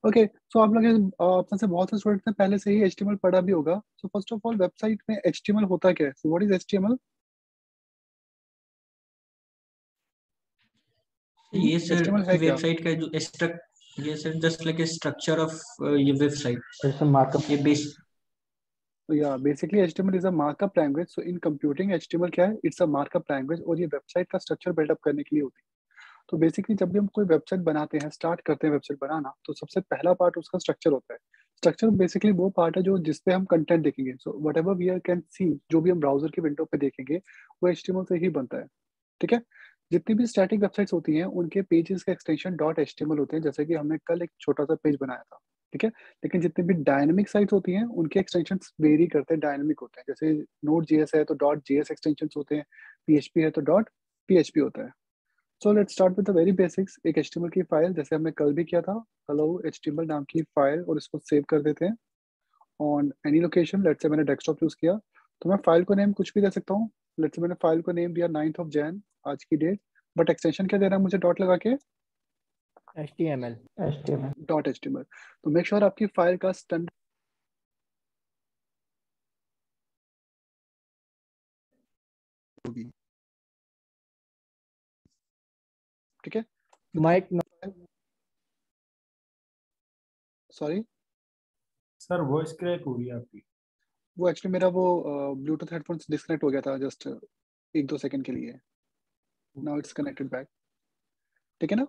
Okay, सो आप लोग आप में से बहुत से स्टूडेंट ने पहले से ही HTML पढ़ा भी होगा। So first of all website में HTML होता क्या है? So what is HTML? ये सर HTML है क्या? वेबसाइट का जो ये sir just like a structure of ये वेबसाइट जैसे मार्कअप ये बेस तो या basically HTML is a markup language. So in computing HTML क्या है? इट्स अ मार्कअप लैंग्वेज और ये वेबसाइट का स्ट्रक्चर बिल्डअप करने के लिए होती है। तो बेसिकली जब भी हम कोई वेबसाइट बनाते हैं, स्टार्ट करते हैं वेबसाइट बनाना, तो सबसे पहला पार्ट उसका स्ट्रक्चर होता है। स्ट्रक्चर बेसिकली वो पार्ट है जो जिसपे हम कंटेंट देखेंगे। So whatever we are can see, जो भी हम ब्राउजर की विंडो पे देखेंगे वो HTML से ही बनता है। ठीक है। जितनी भी स्टैटिक वेबसाइट्स होती हैं उनके पेजेस का एक्सटेंशन डॉट HTML होते हैं, जैसे कि हमने कल एक छोटा सा पेज बनाया था। ठीक है। लेकिन जितनी भी डायनेमिक साइट्स होती हैं उनके एक्सटेंशन वेरी करते हैं, डायनेमिक होते हैं। जैसे नोड JS है तो डॉट JS एक्सटेंशन होते हैं, PHP है तो डॉट PHP होता है। So let's start with the very basics. एक HTML की फाइल, जैसे हमने कल भी किया था, हेलो HTML नाम की फाइल, और इसको सेव कर देते हैं on any location. Let's say मैंने डेस्कटॉप यूज किया, तो मैं फाइल को नेम कुछ भी दे सकता हूँ। लेट्स से मैंने फाइल को नेम दिया 9th of Jan, आज की डेट। बट एक्सटेंशन क्या देना है मुझे डॉट लगा के? HTML dot HTML। तो मेक श्योर आपकी फाइल का स्टैंडर्ड होगी। ठीक है। Mike sorry, sir voice crack हो रही है आपकी। वो एक्चुअली मेरा वो ब्लूटूथ हेडफोन्स डिस्कनेक्ट हो गया था जस्ट 1-2 सेकंड के लिए। Now it's connected back. ठीक है ना?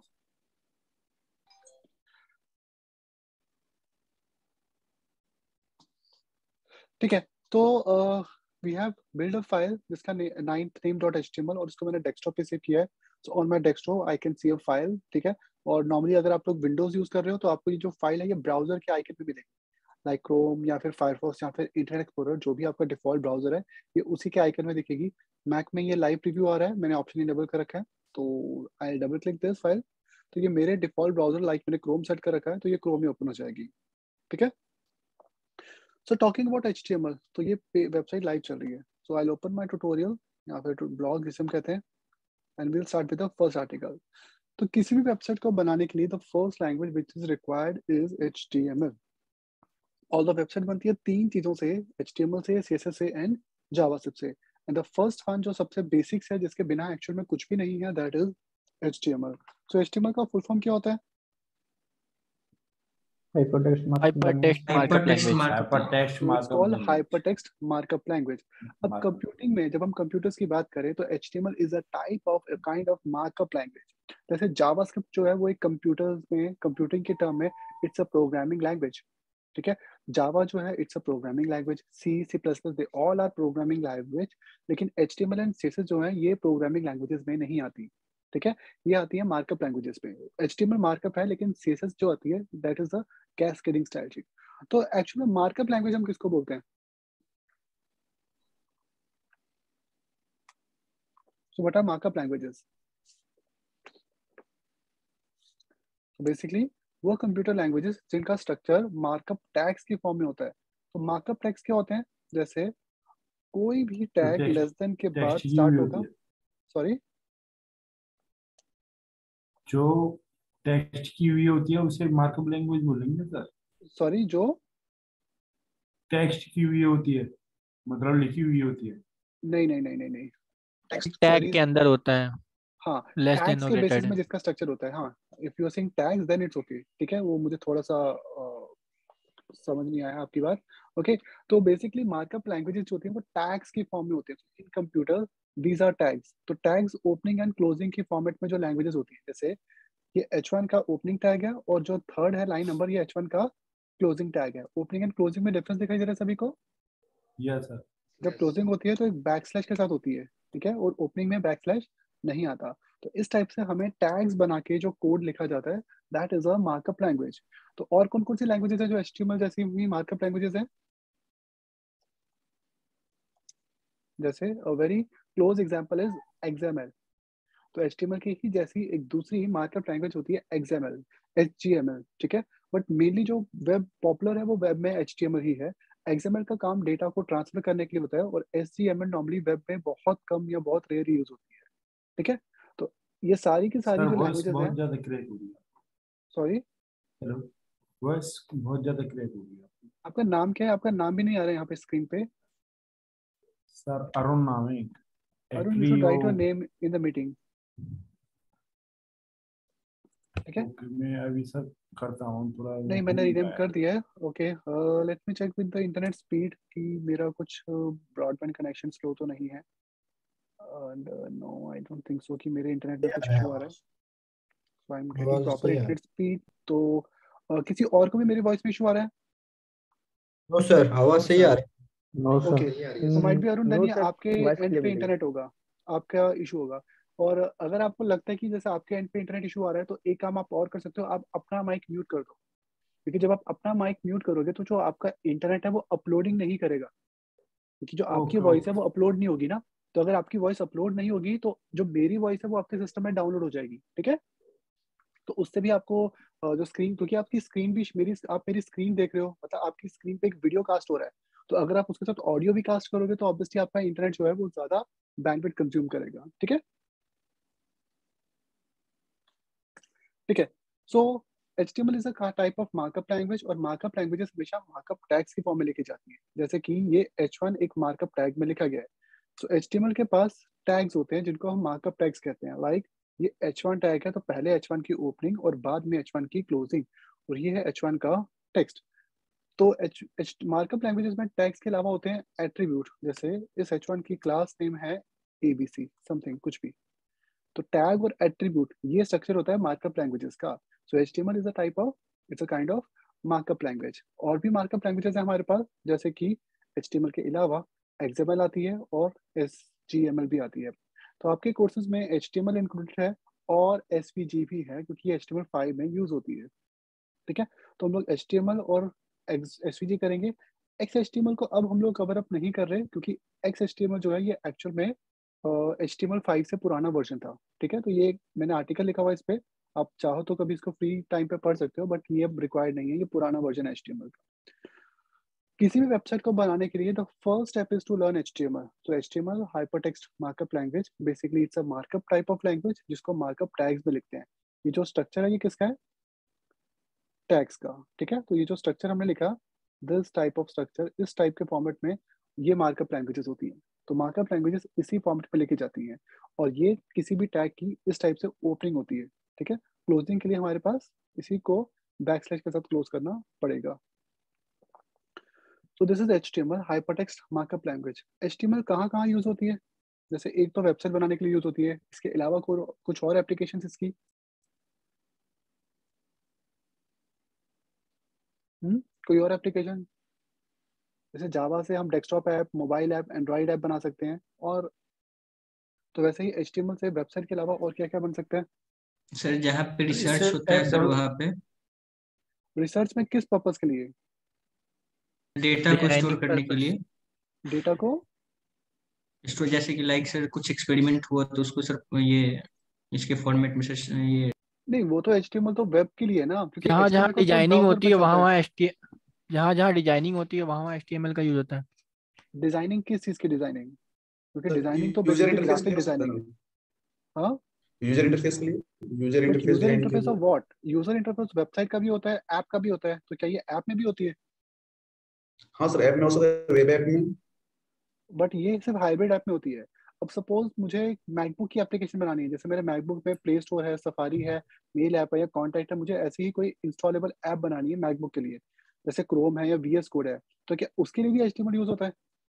ठीक है। तो we have build a file जिसका 9th name डॉट HTML, और उसको मैंने डेस्कटॉप पे सेव किया है। So on my desktop I can see a file. ठीक है। और नॉर्मली अगर आप लोग विंडोज यूज कर रहे हो तो आपको ये जो फाइल है ये ब्राउजर के आइकन पे मिलेगी, लाइक क्रोम या फिर फायरफॉक्स या फिर इंटरनेट एक्सप्लोरर, जो भी आपका डिफॉल्ट ब्राउजर है ये उसी के आइकन में दिखेगी। मैक में ये लाइव प्रीव्यू आ रहा है, मैंने ऑप्शन इनेबल कर रखा है, तो I double click this file. तो ये मेरे डिफॉल्ट ब्राउजर, लाइक मैंने क्रोम सेट कर रखा है, तो ये क्रोम में ओपन हो जाएगी। ठीक है। सो टॉकिंग अबाउट HTML, तो ये वेबसाइट लाइव चल रही है। So I open my tutorial या फिर ब्लॉग जिसे हम कहते हैं, and will start with the first article. तो किसी भी वेबसाइट को बनाने के लिए the first language which is required is HTML। और द वेबसाइट बनती है तीन चीजों से, HTML से, CSS से एंड जावास्क्रिप्ट से। एंड द फर्स्ट वन जो सबसे बेसिक्स है, जिसके बिना एक्चुअल में कुछ भी नहीं है, that is HTML। So HTML का फुल फॉर्म क्या होता है? Hypertext hypertext called language. Hypertext markup language. अब कंप्यूटिंग में जब हम कंप्यूटर्स की बात करें तो HTML is a type of kind of markup language. जैसे जावास्क्रिप्ट जो है वो एक कंप्यूटर्स में, कंप्यूटिंग के टर्म में, इट्स अ प्रोग्रामिंग लैंग्वेज। ठीक है। जावा जो है it's a programming language, C++, they all are programming language. लेकिन HTML एंड CSS जो है ये प्रोग्रामिंग लैंग्वेजेस में नहीं आती। ठीक है। ये आती है मार्कअप लैंग्वेजेस में। HTML मार्कअप है, लेकिन CSS जो आती है that is the cascading style. तो एक्चुअली मार्कअप लैंग्वेज हम किसको बोलते हैं? So what are markup languages? Basically वो कंप्यूटर लैंग्वेजेस जिनका स्ट्रक्चर मार्कअप टैग्स की फॉर्म में होता है। तो मार्कअप टैग्स क्या होते हैं? जैसे कोई भी टैग लेस देन के बाद टेक्स्ट की स्टार्ट हुई होगा। होती है, सॉरी, जो टेक्स्ट की हुई होती है उसे मार्कअप लैंग्वेज बोलेंगे सर। सॉरी, जो टेक्स्ट की हुई होती है मतलब लिखी हुई होती है। नहीं नहीं नहीं नहीं नहीं, टेक्स्ट टैग क्वेरीज। के अंदर होता है, हाँ, लेस टैग्स के डेनोटेड बेसिस है। में जिसका स्ट्रक्चर होता है। हाँ, if you are saying tags then it's okay. ठीक है, वो मुझे थोड़ा सा समझ नहीं आया आपकी बात। ओके। तो बेसिकली मार्कअप लैंग्वेजेस जो होती हैं वो टैग्स की फॉर्म में होती है in computer. These are tags. तो टैग्स ओपनिंग एंड क्लोजिंग की फॉर्मेट में जो लैंग्वेजेस होती है, जैसे ये H1 का ओपनिंग टैग है और जो थर्ड है लाइन नंबर, ये H1 का क्लोजिंग टैग है। ओपनिंग एंड क्लोजिंग में डिफरेंस दिखाई दे रहा है सभी को? Yes sir. जब क्लोजिंग होती है तो एक बैक स्लैश के साथ होती है। ठीक है। और ओपनिंग में बैक स्लैश नहीं आता। तो इस टाइप से हमें टैग्स बना के जो कोड लिखा जाता है, that is a markup language. तो और कौन कौन सी लैंग्वेजेस है जो HTML जैसी हुई मार्कअप लैंग्वेजेस है? जैसे a very close example is XML। तो HTML की ही जैसी एक दूसरी ही मार्कअप लैंग्वेज होती है XML, HGML। ठीक है। बट मेनली जो वेब पॉपुलर है वो वेब में HTML ही है। XML का काम डेटा को ट्रांसफर करने के लिए होता है, और HTML नॉर्मली वेब में बहुत कम या बहुत रेयर यूज होती है। ठीक है। तो ये सारी की सर सारी जो वॉइस लैंग्वेजेस बहुत हैं, ज्यादा क्रैक हो रही है। सॉरी, हेलो, वॉइस बहुत ज्यादा क्रैक हो गया। आपका नाम क्या है? आपका नाम भी नहीं आ रहा है यहाँ पे स्क्रीन पे। सर अरुण नाम है। Arun, you should write your name in the meeting. ठीक है, ओके, मैं अभी सर करता हूँ थोड़ा। नहीं मैंने रीनेम कर दिया है। Okay, let me check with the internet speed कि मेरा कुछ ब्रॉडबैंड कनेक्शन स्लो तो नहीं है। And no, I don't think so कि मेरे इंटरनेट में कुछ इशू आ रहा है। सो आई एम गेटिंग आवाज प्रॉपर सही है। Internet speed. तो किसी और को भी मेरी वॉइस में इशू आ रहा है? नो सर, आवाज सही आ रही नो ओके, तो might be Arun then no ये सर, आपके वॉइस एंड क्लियर पे मिल रही है। इंटरनेट होगा, आपका इशू होगा। और अगर आपको लगता है कि जैसे आपके एंड पे इंटरनेट इशू आ रहा है, तो एक काम आप और कर सकते हो, आप अपना माइक म्यूट कर दो। क्योंकि जब आप अपना माइक म्यूट करोगे तो जो आपका इंटरनेट है वो अपलोडिंग नहीं करेगा, क्योंकि जो आपकी ओके वॉइस है ओके। वो अपलोड नहीं होगी ना। तो अगर आपकी वॉइस अपलोड नहीं होगी तो जो मेरी वॉइस है वो आपके सिस्टम में डाउनलोड हो जाएगी। ठीक है, तो उससे भी आपको जो स्क्रीन, क्योंकि आपकी स्क्रीन भी मेरी, आप मेरी स्क्रीन देख रहे हो, मतलब आपकी स्क्रीन पे एक वीडियो कास्ट हो रहा है। तो अगर आप उसके साथ ऑडियो भी कास्ट करोगे तो ऑब्वियसली आपका इंटरनेट जो है वो ज्यादा बैंडविड्थ कंज्यूम करेगा। ठीक है, ठीक है। So HTML is a type of markup language, और मार्कअप लैंग्वेजेस हमेशा मार्कअप टैग्स की फॉर्म में लिखी जाती है। जैसे कि ये H1 एक मार्कअप टैग में लिखा गया है। सो HTML के पास टैग्स होते हैं जिनको हम मार्कअप टैग्स कहते हैं। लाइक ये H1 टैग है, तो पहले H1 की ओपनिंग और बाद में H1 की क्लोजिंग, और ये है H1 का टेक्स्ट। तो मार्कअप लैंग्वेजेस में टैग्स के अलावा होते हैं एट्रीब्यूट। जैसे इस H1 की क्लास नेम है ABC समथिंग कुछ भी, तो टैग और एट्रीब्यूट ये स्ट्रक्चर होता है मार्कअप लैंग्वेजेस का। So HTML is a type of, it's a kind of markup language. और भी मार्कअप लैंग्वेजेस है हमारे पास, जैसे कि HTML के अलावा XML आती है और SGML भी आती है। तो आपके कोर्सेज में HTML इंक्लूडेड है और SVG भी है, क्योंकि ये HTML5 में यूज होती है। ठीक है, तो हम लोग HTML और SVG करेंगे। XHTML को अब हम लोग कवर अप नहीं कर रहे, क्योंकि XHTML जो है ये एक्चुअल में HTML5 से पुराना वर्जन था। ठीक है, तो ये मैंने आर्टिकल लिखा हुआ है इस पे, आप चाहो तो कभी इसको फ्री टाइम पे पढ़ सकते हो, बट ये अब रिक्वायर्ड नहीं है, ये पुराना वर्जन है HTML का। किसी भी वेबसाइट को बनाने के लिए the first step is to learn HTML। तो HTML hypertext markup language, basically it's a markup type of language जिसको मार्कअप टैग्स में लिखते हैं। ये जो स्ट्रक्चर है ये किसका है? टैग्स का। ठीक है, तो ये जो स्ट्रक्चर हमने लिखा, दिस टाइप ऑफ स्ट्रक्चर, इस टाइप के फॉर्मेट में ये मार्कअप लैंग्वेजेस होती हैं। तो मार्कअप लैंग्वेजेस इसी फॉर्मेट पे लिखी जाती हैं, और ये किसी भी टैग की इस टाइप से ओपनिंग होती है। ठीक है, क्लोजिंग के लिए हमारे पास इसी को बैकस्लैश के साथ क्लोज करना पड़ेगा। So this is HTML hypertext markup language. HTML कहाँ कहाँ यूज होती है? जैसे एक तो वेबसाइट बनाने के लिए यूज होती है, इसके अलावा कुछ और एप्लीकेशन इसकी, कोई और एप्लीकेशन? जैसे जावा से हम desktop app, mobile app, Android app बना सकते हैं। और तो वैसे ही HTML से वेबसाइट के अलावा और क्या क्या बन सकता है? सर जहाँ पे इससे रिसर्च होता है ऐप सर डाउनलोड, वहाँ पे रिसर्च में किस पर्पस के लिए? डेटा को स्टोर डिजाइनिंग करने के पर्पस। लिए। डेटा को? स्टोर जैसे कि लाइक सर कुछ एक्सपेरिमेंट हुआ तो उसको सर ये इसके फॉर्मेट में सर ये नहीं, वो तो HTML तो वेब के लिए है ना, क्योंकि जहाँ जहाँ HTML कोड तो डिजाइनिंग ब्राउजर होती पे है चलता वहाँ है। वहाँ जहाँ जहाँ डिजाइनिंग होती है वहाँ वहाँ HTML का यूज होता है। डिजाइनिंग किस चीज की डिजाइनिंग? क्योंकि सर। डिजाइनिंग तो यूजर बेसिकली इंटरफेस के ग्राफिक लिए हो सकता डिजाइनिंग है है। हाँ, यूजर इंटरफेस के लिए, user but interface user design के इंटरफेस लिए। Of what? User interface website का भी होता है, ऐप का भी होता है, तो क्या ये ऐप में भी होती है? हाँ सर, ऐप में हो सकता है, वेब ऐप में। बट ये सिर्फ हाइब्रिड ऐप में होती है। अब सपोज मुझे मैकबुक की एप्लीकेशन बनानी है, जैसे मेरे मैकबुक में प्ले स्टोर है, सफारी है, मेल ऐप है या कॉन्टैक्ट है, मुझे ऐसी ही कोई इंस्टॉलेबल ऐप बनानी है मैकबुक के लिए, जैसे क्रोम है या VS कोड है, तो क्या उसके लिए भी HTML यूज होता है?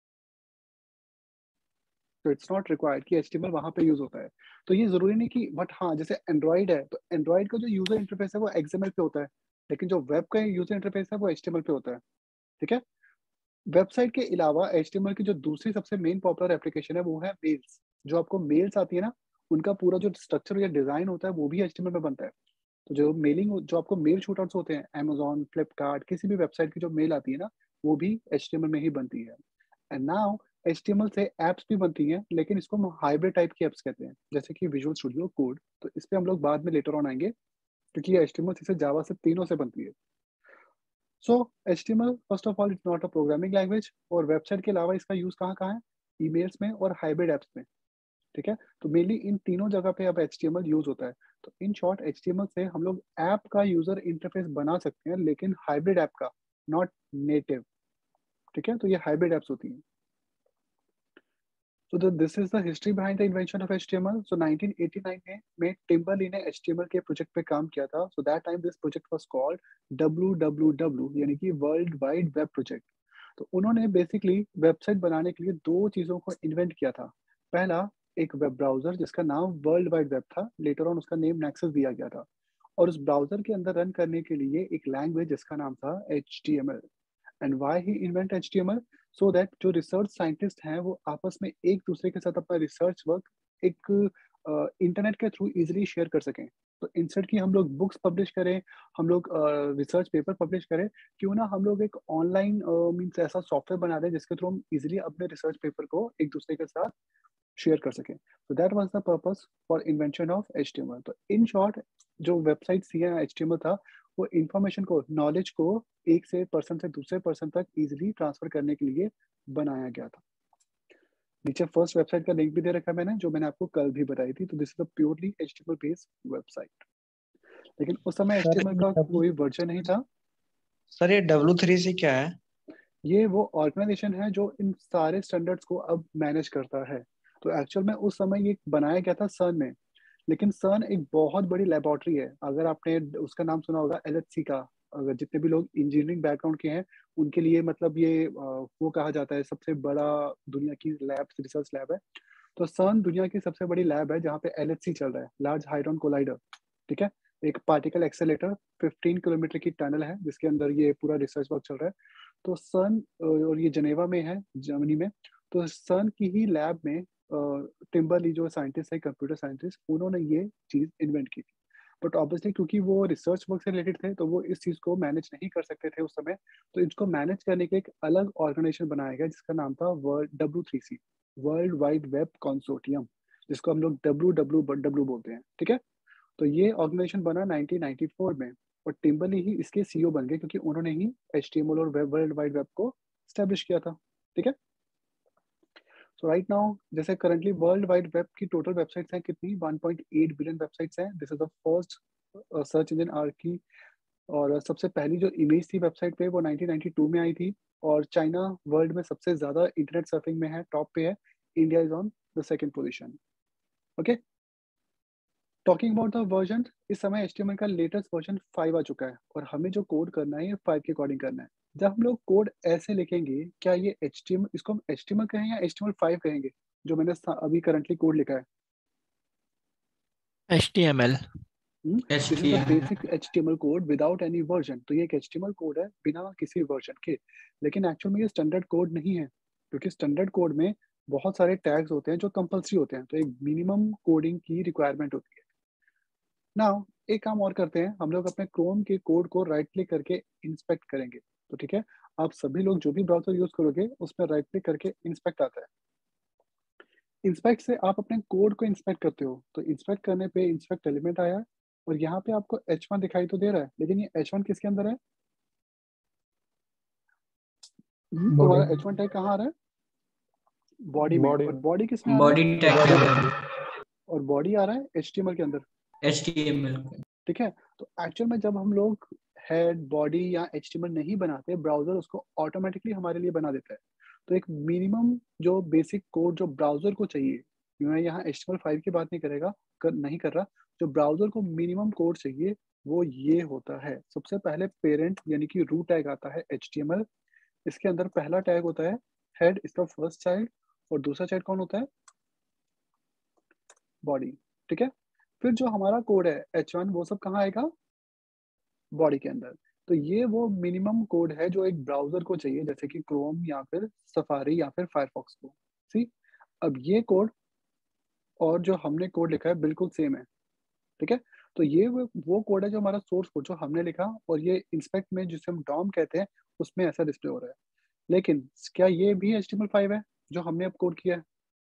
तो इट्स नॉट रिक्वायर्ड कि HTML वहां पे यूज होता है। तो ये जरूरी नहीं कि, बट हाँ जैसे एंड्रॉइड है, तो एंड्रॉइड का जो यूजर इंटरफेस है वो XML पे होता है, लेकिन जो वेब का यूजर इंटरफेस है वो HTML पे होता है। ठीक है, वेबसाइट के अलावा HTML की जो दूसरी सबसे मेन पॉपुलर एप्लीकेशन है वो है मेल्स। जो आपको मेल्स आती है ना, उनका पूरा जो स्ट्रक्चर या डिजाइन होता है वो भी HTML में बनता है। तो जो मेलिंग, जो आपको मेल शूटआउट्स होते हैं, Amazon, फ्लिपकार्ट, किसी भी वेबसाइट की जो मेल आती है ना, वो भी HTML में ही बनती है। एंड नाउ HTML से एप्स भी बनती हैं, लेकिन इसको हम हाइब्रिड टाइप की एप्स कहते हैं, जैसे कि विजुअल स्टूडियो कोड। तो इस पे हम लोग बाद में लेटर ऑन आएंगे, क्योंकि ये HTML से जावा से तीनों से बनती है। So HTML first of all it's not a programming language, और वेबसाइट के अलावा इसका यूज कहाँ कहाँ है? ईमेल्स में और हाइब्रिड एप्स में। ठीक है। तो मेनली इन तीनों जगह पे अब HTML यूज होता है। तो इन शॉर्ट HTML से हम लोग ऐप का यूजर इंटरफेस बना सकते हैं, लेकिन हाइब्रिड ऐप का, नॉट नेटिव। ठीक है, तो ये हाइब्रिड एप्स होती हैं। So this is the history behind the invention of HTML. So 1989 में टिम्बरली ने HTML के प्रोजेक्ट पे काम किया था. So that time this project was called WWW, यानी कि वर्ल्ड वाइड वेब प्रोजेक्ट. तो उन्होंने बेसिकली वेबसाइट बनाने के लिए दो चीज़ों को इन्वेंट किया था. पहला एक वेब ब्राउजर जिसका नाम वर्ल्ड वाइड वेब था, लेटर ऑन उसका नेम नेक्सस दिया गया था, और उस ब्राउजर के अंदर रन करने के लिए एक लैंग्वेज जिसका नाम था HTML. And why he invent HTML? So that जो रिसर्च साइंटिस्ट हैं वो आपस में एक दूसरे के साथ अपना रिसर्च वर्क एक इंटरनेट के थ्रू इजीली शेयर कर सकें. तो इंस्टेड कि हम लोग बुक्स पब्लिश करें, हम लोग रिसर्च पेपर पब्लिश करें, क्यों ना हम लोग एक ऑनलाइन मीन्स ऐसा सॉफ्टवेयर बना दें जिसके थ्रू हम इजीली अपने रिसर्च पेपर को एक दूसरे के साथ शेयर कर सकें. तो that was the purpose for invention of HTML. तो इन शॉर्ट जो वेबसाइट सी HTML था, वो इंफॉर्मेशन को, नॉलेज को एक से पर्सन से दूसरे पर्सन तक इजीली ट्रांसफर करने के लिए बनाया गया था. नीचे फर्स्ट वेबसाइट का लिंक भी दे रखा है मैंने, जो मैंने आपको कल भी बताई थी. तो this is a purely HTML based website. लेकिन उस समय HTML का कोई वर्जन नहीं था. सर ये W3C क्या है? ये वो ऑर्गेनाइजेशन है जो इन सारे स्टैंडर्ड्स को अब मैनेज करता है. तो एक्चुअल में उस समय ये बनाया गया था CERN में, लेकिन CERN एक बहुत बड़ी लेबोरेटरी है. अगर आपने उसका नाम सुना होगा LHC का, अगर जितने भी लोग इंजीनियरिंग बैकग्राउंड के हैं उनके लिए मतलब ये वो कहा जाता है सबसे बड़ा दुनिया की लैब, रिसर्च लैब है. तो CERN दुनिया की सबसे बड़ी लैब है जहाँ पे LHC चल रहा है, लार्ज हाइड्रोन कोलाइडर. ठीक है, एक पार्टिकल एक्सेलेरेटर 15 किलोमीटर की टनल है जिसके अंदर ये पूरा रिसर्च वर्क चल रहा है. तो CERN, और ये जनेवा में है, जर्मनी में. तो CERN की ही लैब में टिम्बरली जो साइंटिस्ट है, कंप्यूटर साइंटिस्ट, उन्होंने ये चीज़ इन्वेंट की थी. बट ऑब्वियसली क्योंकि वो रिसर्च वर्क से रिलेटेड थे तो वो इस चीज़ को मैनेज नहीं कर सकते थे उस समय. तो इसको मैनेज करने के एक अलग ऑर्गेनाइजेशन बनाया गया जिसका नाम था W3C, world wide web consortium, जिसको हम लोग WWW बोलते हैं. ठीक है, तो ये ऑर्गेनाइजेशन बना 1994 में, और टिम्बरली ही इसके CEO बन गए क्योंकि उन्होंने ही HTML और वर्ल्ड वाइड वेब को स्टैब्लिश किया था. ठीक है. सो राइट नाउ जैसे करंटली वर्ल्ड वाइड वेब की टोटल वेबसाइट्स हैं कितनी, 1.8 बिलियन वेबसाइट्स हैं. This is the first search engine की. और सबसे पहली जो इमेज थी वेबसाइट पे वो 1992 में आई थी. और चाइना वर्ल्ड में सबसे ज़्यादा इंटरनेट सर्फिंग में है, टॉप पे है. India is on the second position. Okay, talking about the version, इस समय HTML का लेटेस्ट वर्जन 5 आ चुका है, और हमें जो कोड करना है ये 5 के अकॉर्डिंग करना है. जब हम लोग कोड ऐसे लिखेंगे, क्या ये HTML, इसको हम HTML कहें या HTML5 कहेंगे, जो मैंने अभी करंटली कोड लिखा है? HTML. This is the basic HTML code without any version. तो ये एक HTML कोड है बिना किसी वर्जन के. लेकिन एक्चुअल में ये स्टैंडर्ड कोड नहीं है, क्योंकि स्टैंडर्ड कोड में बहुत सारे टैग्स होते हैं जो कंपल्सरी होते हैं. तो एक मिनिमम कोडिंग की रिक्वायरमेंट होती है. नाउ एक काम और करते हैं, हम लोग अपने क्रोम के कोड को राइट क्लिक करके इंस्पेक्ट करेंगे. तो ठीक है, आप सभी लोग जो भी ब्राउजर यूज करोगे उसमें राइट क्लिक करके इंस्पेक्ट आता है. इंस्पेक्ट से आप अपने कोड को इंस्पेक्ट करते हो. तो इंस्पेक्ट करने पे इंस्पेक्ट एलिमेंट आया है, और यहाँ पे आपको H1 दिखाई तो दे रहा है, लेकिन ये H1 किसके अंदर है? तुम्हारा H1 टैग कहाँ आ रहा है? बॉडी में. और बॉडी किसमें आ रहा है? बॉडी टैग और बॉडी आ रहा है HTML के अंदर. HTML. ठीक है, तो एक्चुअल में जब हम लोग हेड, बॉडी या HTML नहीं बनाते, ब्राउजर उसको ऑटोमेटिकली हमारे लिए बना देता है. तो एक मिनिमम जो बेसिक कोड जो ब्राउजर को चाहिए, मैं यहाँ HTML5 की बात नहीं कर रहा, जो ब्राउजर को मिनिमम कोड चाहिए वो ये होता है. सबसे पहले पेरेंट यानी कि रूट टैग आता है HTML. इसके अंदर पहला टैग होता है हेड, इसका फर्स्ट चाइल्ड, और दूसरा चाइल्ड कौन होता है? बॉडी. ठीक है, फिर जो हमारा कोड है H1 वो सब कहाँ आएगा? बॉडी के अंदर. तो ये वो मिनिमम कोड है जो एक ब्राउजर को चाहिए, जैसे कि क्रोम या फिर सफारी या फिर फायरफॉक्स को. सी, अब ये कोड और जो हमने कोड लिखा है बिल्कुल सेम है. ठीक है, तो ये वो कोड है जो हमारा सोर्स कोड जो हमने लिखा, और ये इंस्पेक्ट में जिसे हम डॉम कहते हैं उसमें ऐसा डिस्प्ले हो रहा है. लेकिन क्या ये भी HTML5 है जो हमने अब कोड किया है?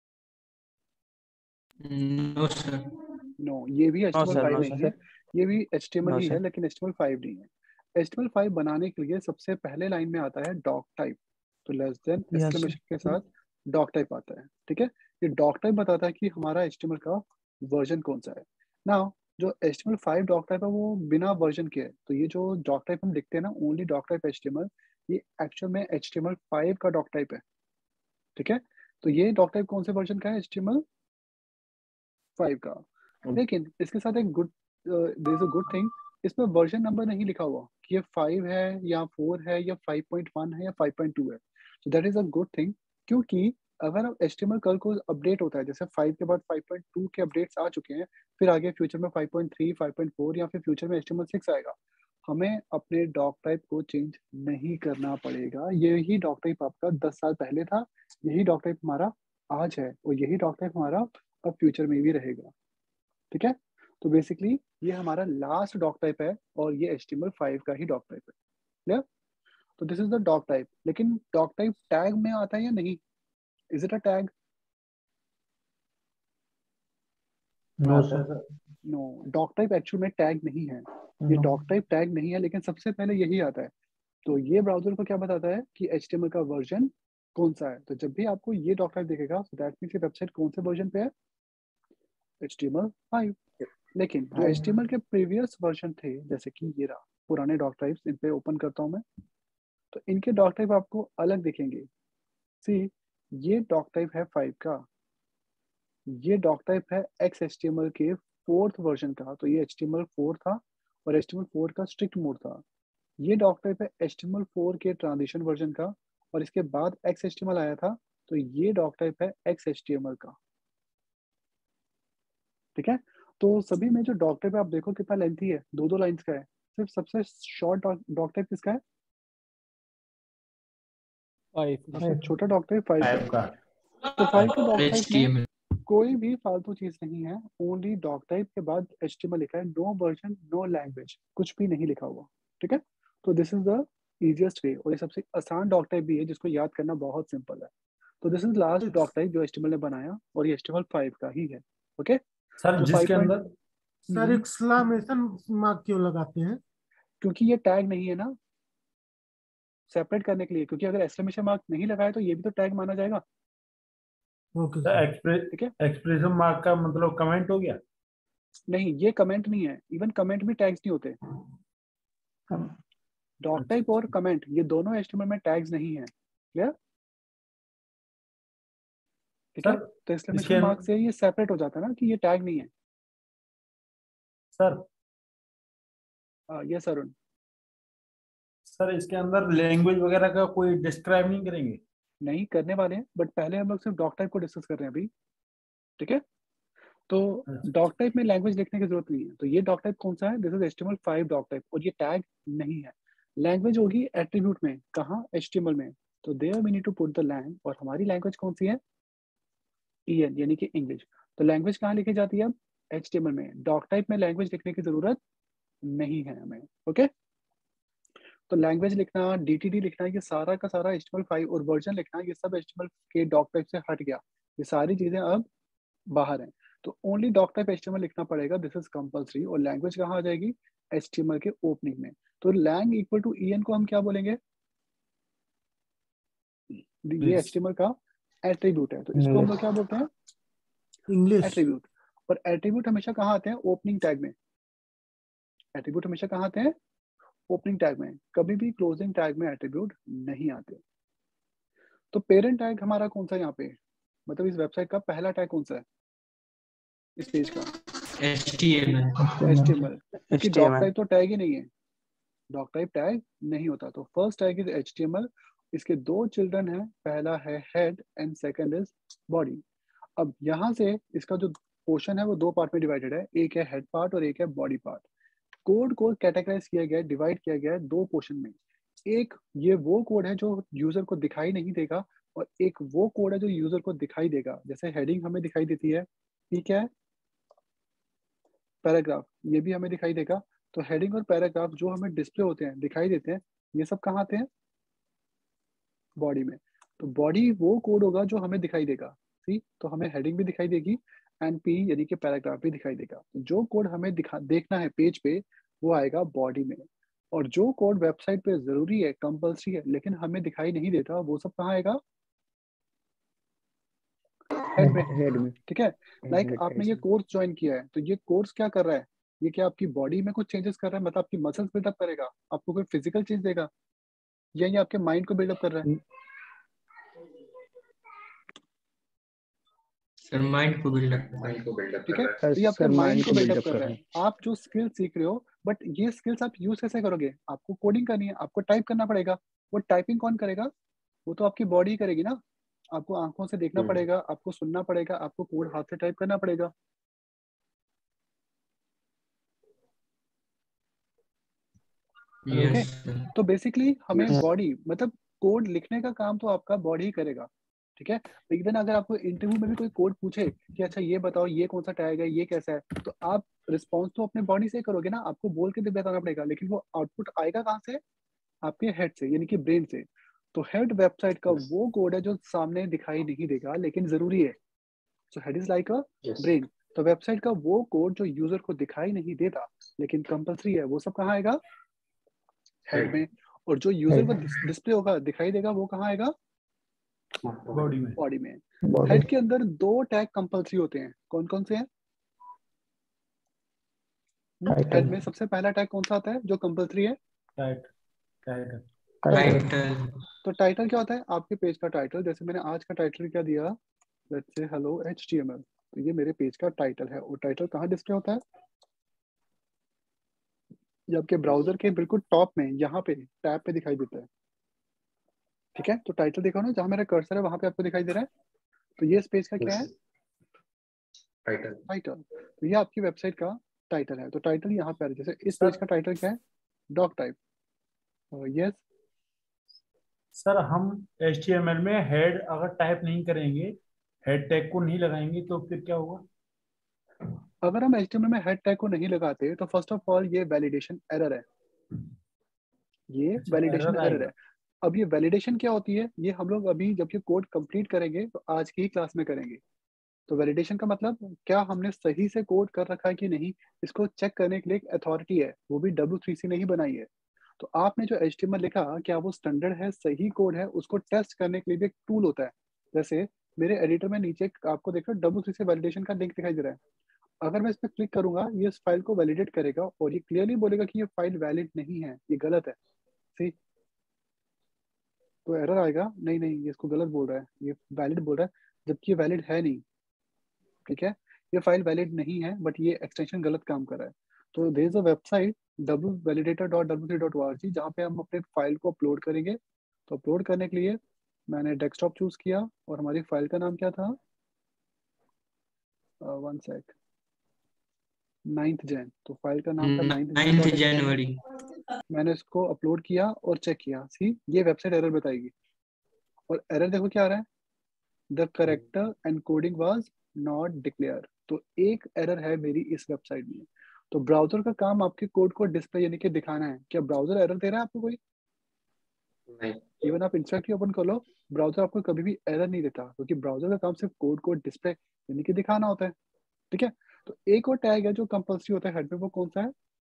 No sir. नो, ये भी HTML5 नहीं है. ये भी HTML ही है, लेकिन HTML5 नहीं है. HTML5 बनाने के लिए सबसे पहले लाइन में आता है डॉक टाइप. तो लेस देन एक्सक्लेमेशन के साथ डॉक टाइप आता है, ठीक है। ये डॉक टाइप बताता है कि हमारा HTML का वर्जन कौन सा है। नाउ जो HTML5 डॉक टाइप है वो बिना वर्जन के है, तो ये जो डॉक टाइप हम लिखते हैं ना, ओनली डॉक टाइप HTML, ये एक्चुअल में HTML5 का डॉक टाइप है, ठीक है। तो ये डॉक टाइप कौन से वर्जन का है, HTML5 का। लेकिन इसके साथ एक good there is a good thing, इसमें वर्जन नंबर नहीं लिखा हुआ कि ये 5 है या 4 है या 5.1 है या 5.2 है। So that is a good thing, क्योंकि अगर अब HTML कल को अपडेट होता है, जैसे 5 के बाद 5.2 के अपडेट्स आ चुके हैं, फिर आगे फ्यूचर में 5.3, 5.4 या फिर फ्यूचर में HTML6 आएगा, हमें अपने डॉक टाइप को चेंज नहीं करना पड़ेगा। यही डॉक टाइप आपका 10 साल पहले था, यही डॉक टाइप हमारा आज है, और यही डॉक टाइप हमारा अब फ्यूचर में भी रहेगा, ठीक है। तो बेसिकली ये हमारा लास्ट डॉक टाइप है, और ये HTML5 का ही डॉक टाइप है, क्लियर। तो this is the doc type. लेकिन डॉक टाइप टैग में आता है या नहीं, is it a tag? No sir. No, doc type actual में टैग नहीं है, ये डॉक टाइप टैग नहीं है, लेकिन सबसे पहले यही आता है। तो ये ब्राउजर को क्या बताता है कि HTML का वर्जन कौन सा है। तो जब भी आपको ये डॉक टाइप दिखेगा, सो दैट मींस ये वेबसाइट कौन से वर्जन पे है, HTML5। लेकिन जो HTML के प्रीवियस वर्जन थे, जैसे कि ये रहा पुराने डॉक टाइप्स, इन पे ओपन करता हूं मैं, तो इनके डॉक टाइप आपको अलग दिखेंगे। सी, ये डॉक टाइप है 5 का, ये डॉक टाइप है XHTML के 4th वर्जन का, तो ये HTML4 था, और HTML4 का स्ट्रिक्ट मोड था। ये डॉक टाइप है HTML4 के ट्रांजिशन वर्जन का, और इसके बाद XHTML आया था, तो ये डॉक टाइप है XHTML का, ठीक है। तो सभी में जो डॉक टाइप आप देखो कितना लेंथी है, 2-2 लाइंस का है। सिर्फ सबसे शॉर्ट डॉक टाइप किसका है, सबसे छोटा डॉक टाइप 5 फाइव का का। है। तो 5 के डॉक टाइप में HTML कोई भी फालतू चीज नहीं है, ओनली डॉक टाइप के बाद HTML लिखा है, नो वर्जन नो लैंग्वेज, कुछ भी नहीं लिखा हुआ, ठीक है। तो this is the easiest way, और ये सबसे आसान डॉक टाइप भी है, जिसको याद करना बहुत सिंपल है। तो this is last doc type जो HTML ने बनाया, और ये HTML5 का ही है, ओके। सर जो जिसके 5. अंदर सर एक्सक्लामेशन मार्क क्यों लगाते हैं? क्योंकि ये टैग नहीं है ना, सेपरेट करने के लिए, क्योंकि अगर एक्सक्लेमेशन मार्क नहीं लगाया तो ये भी तो टैग माना जाएगा, ओके सर सर। ठीक है। एक्सप्रेशन मार्क का मतलब कमेंट हो गया। नहीं, ये कमेंट नहीं है, इवन कमेंट भी टैग्स नहीं होते। डॉक टाइप और कमेंट ये दोनों HTML में टैग्स नहीं है, क्लियर, ठीक है। सर तो इसके एक्सक्लेमेशन मार्क से ये सेपरेट हो जाता है ना कि ये टैग नहीं है। Sir yes Arun. सर इसके अंदर लैंग्वेज वगैरह का कोई डिस्क्राइब नहीं करेंगे? नहीं करने वाले हैं, बट पहले हम लोग सिर्फ डॉक टाइप को डिस्कस कर रहे हैं अभी, ठीक है। तो डॉक टाइप में लैंग्वेज लिखने की जरूरत नहीं है। तो ये डॉक टाइप कौन सा है, this is HTML5 doc type, और ये टैग नहीं है। लैंग्वेज होगी एट्रीब्यूट में, कहाँ, HTML में। तो there we need to put the lang, और हमारी लैंग्वेज कौन सी है, EN यानी कि इंग्लिश। तो लैंग्वेज कहाँ लिखी जाती है अब, HTML में। डॉक टाइप में लैंग्वेज लिखने की जरूरत नहीं है हमें, ओके। तो लैंग्वेज लिखना, DTD लिखना, ये सारा का सारा HTML5, और वर्जन लिखना, ये सब HTML के डॉक टाइप से हट गया। ये सारी चीजें अब बाहर हैं। तो ओनली डॉक टाइप HTML लिखना पड़ेगा, दिस इज कंपल्सरी। और लैंग्वेज कहाँ आ जाएगी, HTML के ओपनिंग में। तो लैंग इक्वल टू EN को हम क्या बोलेंगे, ये HTML का एट्रीब्यूट है, तो इसको हम लोग क्या बोलते हैं, इंग्लिश। एट्रीब्यूट। और एट्रीब्यूट हमेशा कहाँ आते हैं, ओपनिंग टैग में। एट्रीब्यूट हमेशा कहाँ आते हैं, ओपनिंग टैग में, कभी भी क्लोजिंग टैग में एट्रीब्यूट नहीं आते। तो पेरेंट टैग हमारा कौन सा यहाँ पे, मतलब इस वेबसाइट का पहला टैग कौन सा है, इस पेज का, HTML, क्योंकि डॉक टाइप तो टैग ही नहीं है, डॉक टाइप टैग नहीं होता। तो फर्स्ट टैग इज HTML। इसके 2 चिल्ड्रन हैं, पहला है head and second is body. अब यहाँ से इसका जो पोर्शन है वो 2 पार्ट में डिवाइडेड है, एक है हेड पार्ट और एक है बॉडी पार्ट। कोड को कैटेगराइज किया गया है, डिवाइड किया गया है 2 पोर्शन में। एक ये वो कोड है जो यूजर को दिखाई नहीं देगा, और एक वो कोड है जो यूजर को दिखाई देगा। जैसे हेडिंग हमें दिखाई देती है, ठीक है, पैराग्राफ ये भी हमें दिखाई देगा। तो हेडिंग और पैराग्राफ जो हमें डिस्प्ले होते हैं, दिखाई देते हैं, ये सब कहाँ आते हैं, बॉडी में। तो बॉडी वो कोड होगा जो हमें दिखाई देगा, ठीक। तो हमें हेडिंग भी दिखाई देगी, एंड P यानी कि पैराग्राफ भी दिखाई देगा। तो जो कोड हमें देखना है पेज पे, वो आएगा बॉडी में। और जो कोड वेबसाइट पे जरूरी है, कंपल्सरी है, लेकिन हमें दिखाई नहीं देता, वो सब कहाँ आएगा, हेड में, हेड में ठीक है। लाइक आपने ये कोर्स ज्वाइन किया है, तो ये कोर्स क्या कर रहा है, ये क्या आपकी बॉडी में कुछ चेंजेस कर रहा है, मतलब आपकी मसल्स बिल्डअप करेगा, आपको कोई फिजिकल चीज देगा, या ये आपके माइंड को बिल्डअप कर रहा है? सर माइंड को बिल्डअप ठीक है, तो ये आपके माइंड को बिल्डअप कर रहा है। आप जो स्किल सीख रहे हो, बट ये स्किल्स आप यूज कैसे करोगे? आपको कोडिंग करनी है, आपको टाइप करना पड़ेगा। वो टाइपिंग कौन करेगा? वो तो आपकी बॉडी करेगी ना। आपको आंखों से देखना पड़ेगा, आपको सुनना पड़ेगा, आपको कोड हाथ से टाइप करना पड़ेगा। ओके, तो बेसिकली हमें बॉडी, मतलब कोड लिखने का काम तो आपका बॉडी ही करेगा, ठीक है। इवन अगर आपको इंटरव्यू में भी कोई कोड पूछे कि अच्छा ये बताओ ये कौन सा टैग है, ये कैसा है, तो आप रिस्पॉन्स तो अपने बॉडी से करोगे ना, आपको बोल के भी बताना पड़ेगा, लेकिन वो आउटपुट आएगा कहाँ से? आपके हेड से, यानी कि ब्रेन से। तो हेड वेबसाइट का वो कोड है जो सामने दिखाई नहीं देगा, लेकिन जरूरी है। So head is like a brain. तो वेबसाइट का वो कोड जो यूजर को दिखाई नहीं देता लेकिन कंपल्सरी है, वो सब कहाँ आएगा? हेड में। और जो यूजर को डिस्प्ले होगा, दिखाई देगा, वो कहाँ आएगा? बॉडी में। बॉडी में। हेड के अंदर 2 टैग कंपल्सरी होते हैं, कौन कौन से हैं? हेड में सबसे पहला टैग कौन सा आता है जो कंपल्सरी है? टाइटल। तो टाइटल क्या होता है? आपके पेज का टाइटल। जैसे मैंने आज का टाइटल क्या दिया, लेट्स से हेलो HTML, तो ये मेरे पेज का टाइटल है। और टाइटल कहाँ डिस्प्ले होता है? ये आपके ब्राउजर के बिल्कुल टॉप में, यहाँ पे टैब पे दिखाई देता है, ठीक है। तो टाइटल देखो ना, जहाँ मेरा कर्सर है वहां पे आपको दिखाई दे रहा है। तो ये इस पेज का क्या है? टाइटल। तो ये आपकी वेबसाइट का टाइटल है। तो टाइटल यहाँ पे आ रहा है। जैसे इस पेज का टाइटल क्या है? Doc type. यस सर, हम HTML में हेड अगर टाइप नहीं करेंगे, हेड टैग को नहीं लगाएंगे, तो फिर क्या होगा? अगर हम HTML में हेड टैग को नहीं लगाते तो फर्स्ट ऑफ ऑल ये वैलिडेशन एरर है। ये अच्छा, वैलिडेशन एरर एरर आएगा। है। अब ये वैलिडेशन क्या होती है, ये हम लोग अभी जब ये कोड कंप्लीट करेंगे तो आज की ही क्लास में करेंगे। तो वैलिडेशन का मतलब क्या हमने सही से कोड कर रखा है कि नहीं, इसको चेक करने के लिए एक अथॉरिटी है, वो भी W3C ने ही बनाई है। तो आपने जो HTML लिखा, क्या वो स्टैंडर्ड है, सही कोड है, उसको टेस्ट करने के लिए भी एक टूल होता है। जैसे मेरे एडिटर में नीचे आपको देखो W3C वैलिडेशन का लिंक दिखाई दे रहा है। अगर मैं इस पर क्लिक करूंगा, ये इस फाइल को वैलिडेट करेगा और ये क्लियरली बोलेगा कि ये फाइल वैलिड नहीं है, ये गलत है। सी, तो एरर आएगा, नहीं नहीं ये इसको गलत बोल रहा है, ये वैलिड बोल रहा है, जबकि ये वैलिड है नहीं, ठीक है। ये फाइल वैलिड नहीं है, बट ये एक्सटेंशन गलत काम कर रहा है। तो there is a website wvalidator.w3.org, जहाँ पे हम अपने फाइल को अपलोड करेंगे। तो अपलोड करने के लिए मैंने डेस्कटॉप चूज किया और हमारी फाइल का नाम क्या था? 1 सेक, 9th जैन। तो फाइल का नाम था 9th जनवरी। मैंने इसको अपलोड किया और चेक किया। सी, ये वेबसाइट एरर बताएगी। और एरर देखो क्या आ रहा है, the character encoding was not declared. तो एक एरर है मेरी इस वेबसाइट में। तो ब्राउजर का काम आपके कोड को डिस्प्ले यानी कि दिखाना है। क्या ब्राउजर एरर दे रहा है आपको कोई? नहीं। इवन आप इंस्ट्रक्टिव ओपन कर लो, ब्राउजर आपको कभी भी एरर नहीं देता, क्योंकि ब्राउजर का काम सिर्फ कोड को डिस्प्ले यानी कि दिखाना होता है, ठीक है। तो एक और टैग है जो कंपल्सरी होता है हेड में, वो कौन सा है?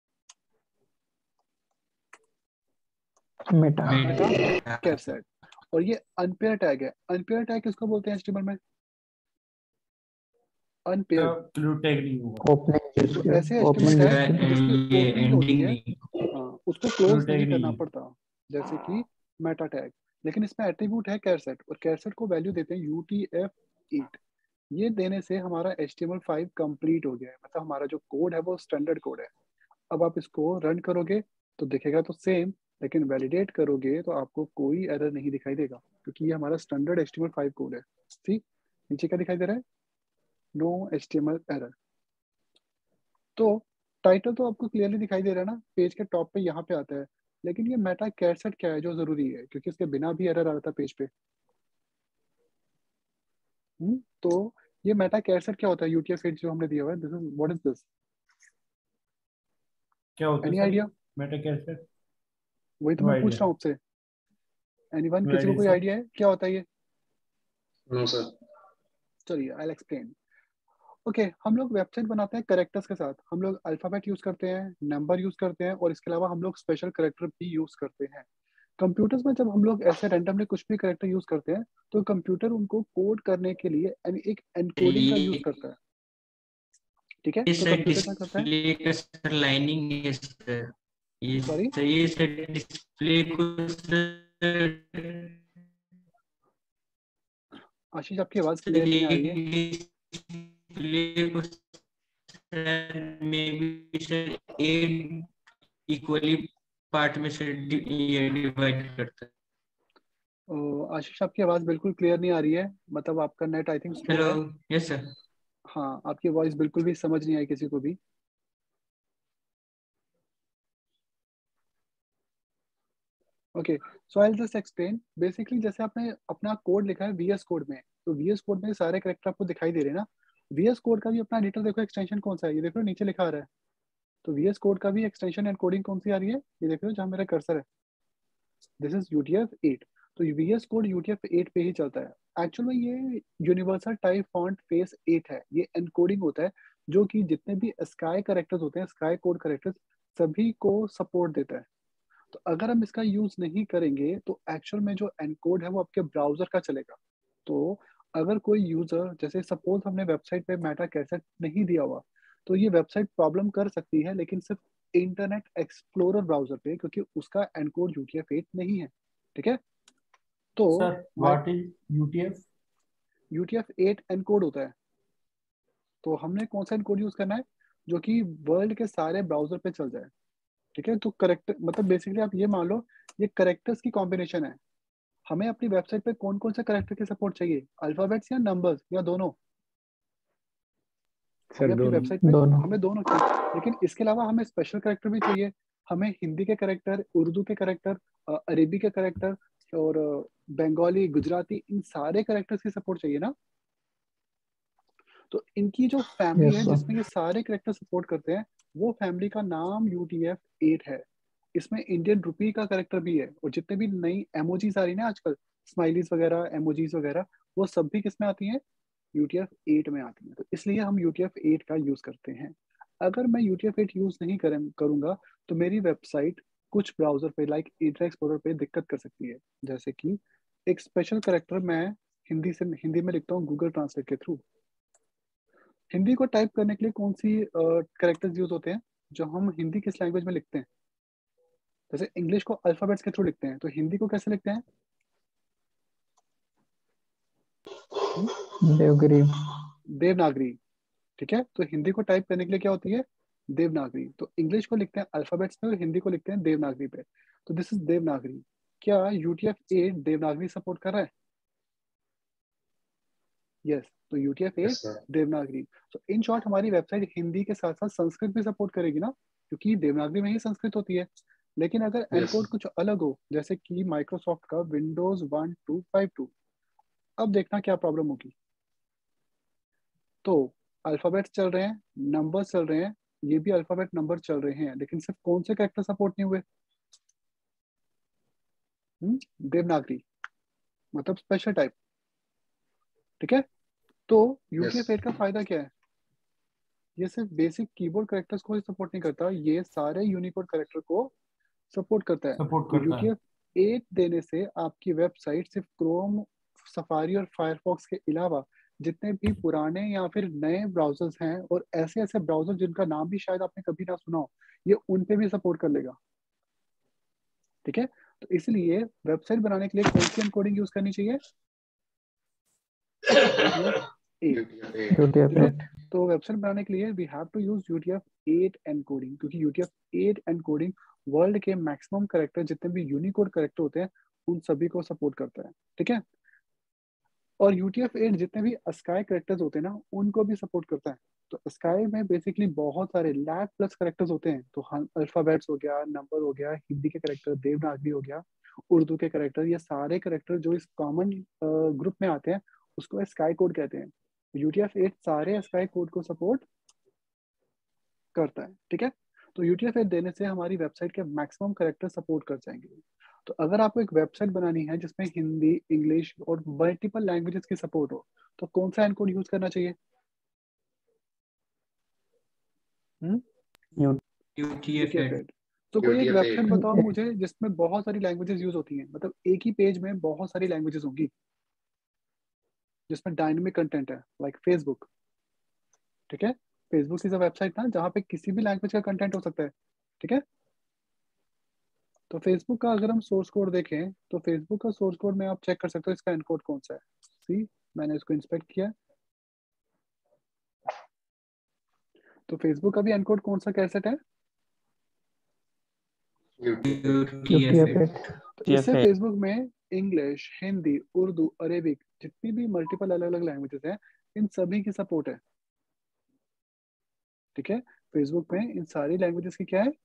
Meta charset. और ये अनपेयर टैग है। अनपेयर टैग किसको बोलते हैं HTML में? अनपेयर। क्लू टैग नहीं होगा। तो ऐसे HTML टैग जिसकी ये ओपनिंग होती एंडिंग है, नहीं। हाँ, उसको क्लोज टैग नहीं नहीं करना है। पड़ता, जैसे कि मेटा टैग। लेकिन इसमें एट्रीब्यूट है कैरसेट, और कैरसेट को वैल्यू देते हैं UTF-8। ये देने से हमारा HTML5 कंप्लीट हो गया है, मतलब हमारा जो कोड है वो स्टैंडर्ड कोड है। अब आप इसको रन करोगे तो दिखेगा तो सेम, लेकिन वैलिडेट करोगे तो आपको कोई एरर नहीं दिखाई देगा, क्योंकि ये हमारा स्टैंडर्ड HTML5 कोड है। ठीक, नीचे क्या दिखाई दे रहा है? No HTML error. तो टाइटल तो आपको क्लियरली दिखाई दे रहा है ना, पेज के टॉप पे यहाँ पे आता है। लेकिन ये मेटा कैरसेट क्या है जो जरूरी है, क्योंकि इसके बिना भी एरर आ रहा था पेज पे। तो ये मेटा कैरसेट क्या होता है? UTF-8 जो हमने दिया हुआ है, this is what is this? क्या होता है any sir? Idea? Meta charset? वही तो नो मैं पूछ आइडिया। रहा हूँ आपसे। एनीवन, नो किसी को आइडिया कोई सर। आइडिया है क्या होता है ये? No sir. चलिए आई एक्सप्लेन। ओके, हम लोग वेबसाइट बनाते हैं करेक्टर्स के साथ। हम लोग अल्फाबेट यूज करते हैं, नंबर यूज करते हैं, और इसके अलावा हम लोग स्पेशल करेक्टर भी यूज करते हैं। कंप्यूटर्स में जब हम लोग ऐसे रैंडमली कुछ भी कैरेक्टर यूज करते हैं तो कंप्यूटर उनको कोड करने के लिए एक एनकोडिंग का यूज करता है, ठीक है। ये तो सर कंप्यूटर क्या करता है, डिस्प्ले का सर लाइनिंग है सर, ये सॉरी सर ये सर डिस्प्ले को सर आशीष आपकी आवाज क्लियर नहीं आ रही है। डिस्प्ले को सर में भी सर एट इक्वली पार्ट में सर ये डिवाइड करता है। आशीष आपकी आवाज बिल्कुल क्लियर नहीं आ रही है, मतलब आपका net I think slow hello, है। Yes sir. हाँ, आपकी वॉइस बिल्कुल भी समझ नहीं आई किसी को भी। Okay, so I will just explain. Basically जैसे आपने अपना कोड लिखा है VS कोड में, तो VS कोड में सारे कैरेक्टर आपको दिखाई दे रहे हैं ना। VS कोड का भी अपना एडिटर देखो, एक्सटेंशन कौन सा है, ये देखो नीचे लिखा आ रहा है। तो VS कोड का भी एक्सटेंशन एंड कोडिंग कौन सी आ रही है, ये देखो जहाँ मेरा कर्सर है, दिस इज UTF-8। तो VS कोड UTF-8 पे ही चलता है। एक्चुअल में ये यूनिवर्सल टाइप फॉन्ट फेस 8 है, ये एनकोडिंग होता है जो कि जितने भी स्काई कैरेक्टर्स होते हैं, स्काई कोड कैरेक्टर्स, सभी को सपोर्ट देता है। तो अगर हम इसका यूज नहीं करेंगे तो एक्चुअल में जो एनकोड है वो आपके ब्राउजर का चलेगा। तो अगर कोई यूजर, जैसे सपोज हमने वेबसाइट पे मेटा कैसेट नहीं दिया हुआ, तो ये वेबसाइट प्रॉब्लम कर सकती है, लेकिन सिर्फ इंटरनेट एक्सप्लोरर ब्राउजर पे, क्योंकि उसका एनकोड UTF-8 नहीं है, ठीक है। तो sir what is UTF? UTF-8 encode होता है। तो हमने कौन सा एनकोड यूज करना है, जो कि वर्ल्ड के सारे ब्राउजर पे चल जाए, ठीक है। तो करेक्टर मतलब बेसिकली आप ये मान लो ये करेक्टर्स की कॉम्बिनेशन है। हमें अपनी वेबसाइट पे कौन कौन से करेक्टर की सपोर्ट चाहिए, अल्फाबेट्स या नंबर्स या दोनों। हमें अपनी वेबसाइट पे दोनों। हमें दोनों चाहिए, लेकिन इसके अलावा हमें स्पेशल करेक्टर भी चाहिए। हमें हिंदी के करेक्टर, उर्दू के करेक्टर, अरबी के करेक्टर और बंगाली, गुजराती, इन सारे करेक्टर्स की सपोर्ट चाहिए ना। तो इनकी जो फैमिली है जिसमें ये सारे करेक्टर सपोर्ट करते हैं, वो फैमिली का नाम UTF-8 है। इसमें इंडियन रुपी का करेक्टर भी है, और जितने भी नई एमोजीज आ रही है ना आजकल, स्माइलीज वगैरह, एमोजीज वगैरह, वो सब भी किस में आती हैं, UTF-8 में आती हैं। तो इसलिए हम UTF-8 का यूज करते हैं। अगर मैं UTF-8 यूज नहीं करूंगा तो मेरी वेबसाइट कुछ ब्राउजर पे लाइक इंटरनेट एक्सप्लोरर पे दिक्कत कर सकती है। जैसे कि एक स्पेशल करेक्टर मैं हिंदी में लिखता हूँ गूगल ट्रांसलेट के थ्रू। हिंदी को टाइप करने के लिए कौन सी करेक्टर्स यूज होते हैं जो हम हिंदी किस लैंग्वेज में लिखते हैं। जैसे इंग्लिश को अल्फाबेट्स के थ्रू लिखते हैं, तो हिंदी को कैसे लिखते हैं, देवगिरी। देवनागरी, ठीक है। तो हिंदी को टाइप करने के लिए क्या होती है, देवनागरी। तो इंग्लिश को लिखते हैं अल्फाबेट्स में और हिंदी को लिखते हैं देवनागरी पे। तो दिस इज देवनागरी। क्या UTF-8 देवनागरी सपोर्ट कर रहा है, यस। तो UTF-8 यस सर। देवनागरी। तो इन शॉर्ट हमारी वेबसाइट हिंदी के साथ साथ संस्कृत भी सपोर्ट करेगी ना, क्योंकि देवनागरी में ही संस्कृत होती है। लेकिन अगर यस एनकोड कुछ अलग हो, जैसे कि माइक्रोसॉफ्ट का विंडोज 1252, अब देखना क्या प्रॉब्लम होगी। तो अल्फाबेट्स चल रहे हैं, नंबर्स चल रहे हैं, ये भी अल्फाबेट नंबर चल रहे हैं, लेकिन सिर्फ कौन से कैरेक्टर सपोर्ट नहीं हुए, देवनागरी, मतलब स्पेशल टाइप, ठीक है। तो यस UTF-8 का फायदा क्या है, ये सिर्फ बेसिक कीबोर्ड कैरेक्टर्स को ही सपोर्ट नहीं करता, ये सारे यूनिकोड कैरेक्टर को सपोर्ट करता है। सपोर्ट तो करता है। UTF-8 देने से आपकी वेबसाइट सिर्फ क्रोम, सफारी और फायरफॉक्स के अलावा जितने भी पुराने या फिर नए ब्राउजर्स हैं, और ऐसे ऐसे ब्राउजर जिनका नाम भी शायद आपने कभी ना सुना हो, ये उन पे भी सपोर्ट कर लेगा, ठीक है। तो इसलिए वेबसाइट बनाने के लिए कौन सी एनकोडिंग यूज करनी चाहिए, UTF-8, ठीक है। तो वेबसाइट बनाने के लिए we have to use UTF-8 encoding, क्योंकि UTF-8 एनकोडिंग वर्ल्ड के मैक्सिमम कैरेक्टर, जितने भी यूनिकोड कैरेक्टर होते हैं, उन सभी को सपोर्ट करता है, ठीक है। और UTF-8 जितने भी स्काई कैरेक्टर्स होते हैं ना, उनको भी सपोर्ट करता है। तो स्काई में बेसिकली बहुत सारे लाख प्लस कैरेक्टर्स होते हैं। तो अल्फाबेट्स हो गया, नंबर हो गया, हिंदी के कैरेक्टर, देवनागरी हो गया, उर्दू के कैरेक्टर, ये सारे कैरेक्टर जो इस कॉमन ग्रुप में आते हैं, उसको स्काई कोड कहते हैं। UTF-8 सारे स्काई कोड को सपोर्ट करता है, ठीक है। तो UTF-8 देने से हमारी वेबसाइट के मैक्सिमम कैरेक्टर सपोर्ट कर जाएंगे। तो अगर आपको एक वेबसाइट बनानी है जिसमें हिंदी, इंग्लिश और मल्टीपल लैंग्वेजेस की सपोर्ट हो, तो कौन सा एनकोड यूज करना चाहिए, UTF-8। UTF-8। तो कोई एक UTF-8 वेबसाइट बताओ मुझे जिसमें बहुत सारी लैंग्वेजेस यूज होती हैं, मतलब एक ही पेज में बहुत सारी लैंग्वेजेस होंगी, जिसमें डायनेमिक कंटेंट है, लाइक फेसबुक। ठीक है, फेसबुक इज अ वेबसाइट ना जहाँ पे किसी भी लैंग्वेज का कंटेंट हो सकता है। ठीक है, तो फेसबुक का अगर हम सोर्स कोड देखें तो फेसबुक का सोर्स कोड में आप चेक कर सकते हो इसका एनकोड कौन सा है। सी, मैंने इसको इंस्पेक्ट किया, तो फेसबुक का भी एनकोड कौन सा कैसेट है? UTF-8 तो इससे फेसबुक में इंग्लिश, हिंदी, उर्दू, अरेबिक, जितनी भी मल्टीपल अलग अलग लैंग्वेजेस हैं, इन सभी की सपोर्ट है। ठीक है, फेसबुक में इन सारी लैंग्वेजेस की क्या है,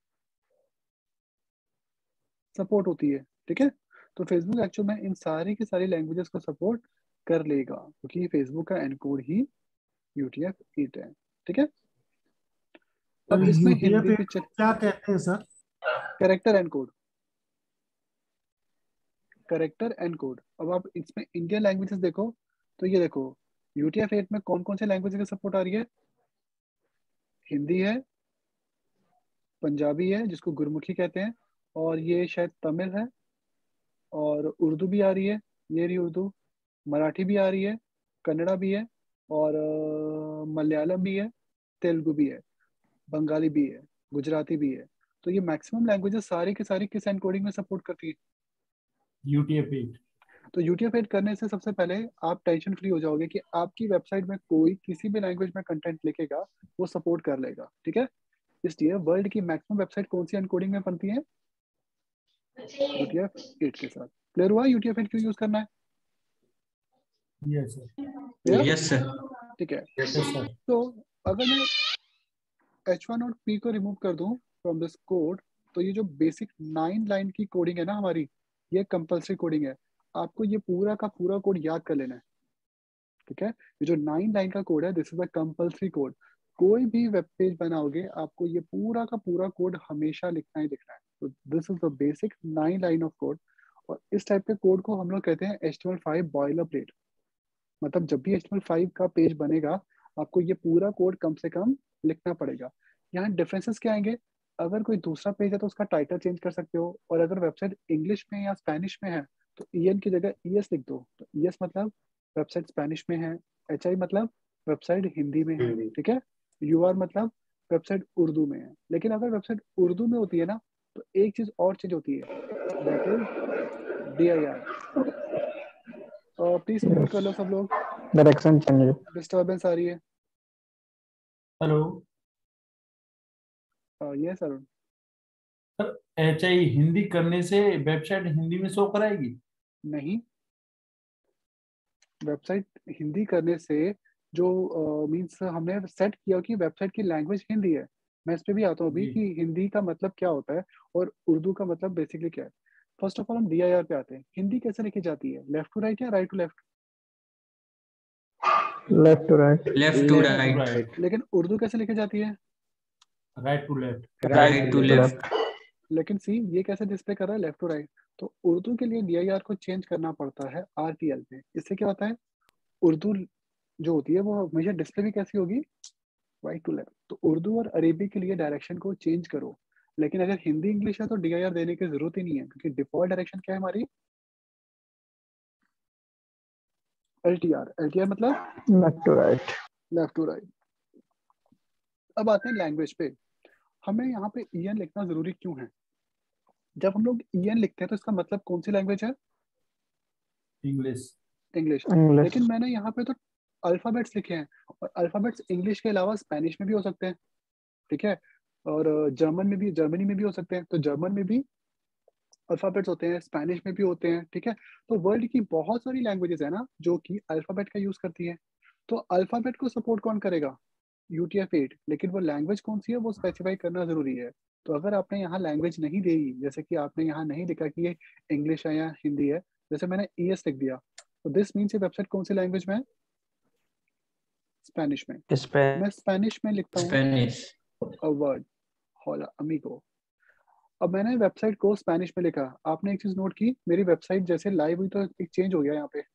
सपोर्ट होती है। ठीक है, तो फेसबुक एक्चुअल में इन सारी की सारी लैंग्वेजेस को सपोर्ट कर लेगा क्योंकि फेसबुक का एनकोड ही UTF-8 है। ठीक है, अब इसमें हिंदी भी चेक, क्या कहते हैं sir? Character encode, character encode. अब आप इसमें इंडियन लैंग्वेजेस देखो, तो ये देखो UTF-8 में कौन कौन से लैंग्वेज की सपोर्ट आ रही है? हिंदी है, पंजाबी है जिसको गुरमुखी कहते हैं, और ये शायद तमिल है, और उर्दू भी आ रही है, ये रही उर्दू, मराठी भी आ रही है, कन्नड़ा भी है, और मलयालम भी है, तेलुगु भी है, बंगाली भी है, गुजराती भी है। तो ये मैक्सिमम लैंग्वेजेस सारी की सारी किस एनकोडिंग में सपोर्ट करती है? UTF-8। तो UTF-8 करने से सबसे पहले आप टेंशन फ्री हो जाओगे कि आपकी वेबसाइट में कोई किसी भी लैंग्वेज में कंटेंट लिखेगा वो सपोर्ट कर लेगा। ठीक है, इसलिए वर्ल्ड की मैक्सिमम वेबसाइट कौन सी एनकोडिंग में बनती है? UTF-8 के साथ। क्लियर हुआ UTF-8 क्यों यूज करना है? Yes sir. Clear? Yes sir. ठीक है, Yes, यस sir. सर। तो अगर मैं H1 और P को रिमूव कर दूं फ्रॉम दिस कोड, तो ये जो बेसिक 9 लाइन की कोडिंग है ना हमारी, ये कंपल्सरी कोडिंग है। आपको ये पूरा का पूरा कोड याद कर लेना है। ठीक है, ये जो 9 लाइन का कोड है, this is a compulsory code. कोई भी वेब पेज बनाओगे आपको ये पूरा का पूरा कोड हमेशा लिखना ही लिखना है। तो this is the basic 9 line of code, और इस टाइप के कोड को हम लोग कहते हैं HTML5 बॉयलर प्लेट। मतलब जब भी HTML5 का पेज बनेगा आपको ये पूरा कोड कम से कम लिखना पड़ेगा। यहाँ डिफरेंसेस क्या आएंगे? अगर कोई दूसरा पेज है तो उसका टाइटल चेंज कर सकते हो, और अगर वेबसाइट इंग्लिश में या स्पेनिश में है तो EN की जगह ES लिख दो। तो ES मतलब वेबसाइट स्पेनिश में है, HI मतलब वेबसाइट हिंदी में है। हिंदी। ठीक है, UR मतलब वेबसाइट उर्दू में है। लेकिन अगर वेबसाइट उर्दू में होती है ना तो एक चीज और चेंज होती है, that is DIR। Please mute कर लो सब लोग, डायरेक्शन चेंज। डिस्टर्बेंस आ रही है। Hello yes Arun. Sir, HI Hindi करने से वेबसाइट हिंदी में शो कराएगी? नहीं, वेबसाइट हिंदी करने से जो मींस हमने सेट किया कि वेबसाइट की लैंग्वेज हिंदी है। मैं इस पे भी आता हूँ अभी जी। कि हिंदी का मतलब क्या होता है और उर्दू का मतलब बेसिकली क्या है। फर्स्ट ऑफ ऑल हम DIR पे आते हैं। हिंदी कैसे लिखी जाती है, लेफ्ट टू राइट या right to left? Left to right. Left to left to right. Right. लेकिन उर्दू कैसे लिखी जाती है? Right to left. Right to left. लेकिन सी, ये कैसे डिस्प्ले कर रहा है, लेफ्ट टू राइट? तो उर्दू के लिए DIR को चेंज करना पड़ता है RTL में। इससे क्या होता है, उर्दू जो होती है वो हमेशा डिस्प्ले भी कैसी होगी, राइट टू लेफ्ट। तो उर्दू और अरेबिक के लिए डायरेक्शन को चेंज करो। लेकिन अगर हिंदी इंग्लिश है तो DIR देने की जरूरत ही नहीं है, क्योंकि डिफॉल्ट डायरेक्शन क्या है हमारी, LTR मतलब left to right. Left to right. अब आते हैं लैंग्वेज पे। हमें यहाँ पे EN लिखना जरूरी क्यों है? जब हम लोग EN लिखते हैं तो इसका मतलब कौन सी लैंग्वेज है? इंग्लिश। इंग्लिश। इंग्लिश। लेकिन मैंने यहाँ पे तो अल्फाबेट्स लिखे हैं, और अल्फाबेट्स इंग्लिश के अलावा स्पेनिश में भी हो सकते हैं। ठीक है, और जर्मन में भी, जर्मनी में भी हो सकते हैं। तो जर्मन में भी अल्फाबेट्स होते हैं, स्पेनिश में भी होते हैं। ठीक है, तो वर्ल्ड की बहुत सारी लैंग्वेजेस है ना जो कि अल्फाबेट का यूज करती है। तो अल्फाबेट को सपोर्ट कौन करेगा? UTF-8। लेकिन वो लैंग्वेज कौन सी है वो स्पेसिफाई करना जरूरी है। तो अगर आपने यहाँ लैंग्वेज नहीं दी, जैसे कि आपने यहाँ नहीं लिखा कि ये इंग्लिश है या हिंदी है, जैसे मैंने ES लिख दिया, तो दिस मीन्स ये वेबसाइट कौन सी लैंग्वेज में है? स्पेनिश में। मैं स्पेनिश में लिखता हूँ स्पेनिश। अ वर्ड, होला अमीगो। अब मैंने वेबसाइट को स्पेनिश में लिखा। आपने एक चीज नोट की, मेरी वेबसाइट जैसे लाइव हुई तो एक चेंज हो गया यहाँ पे।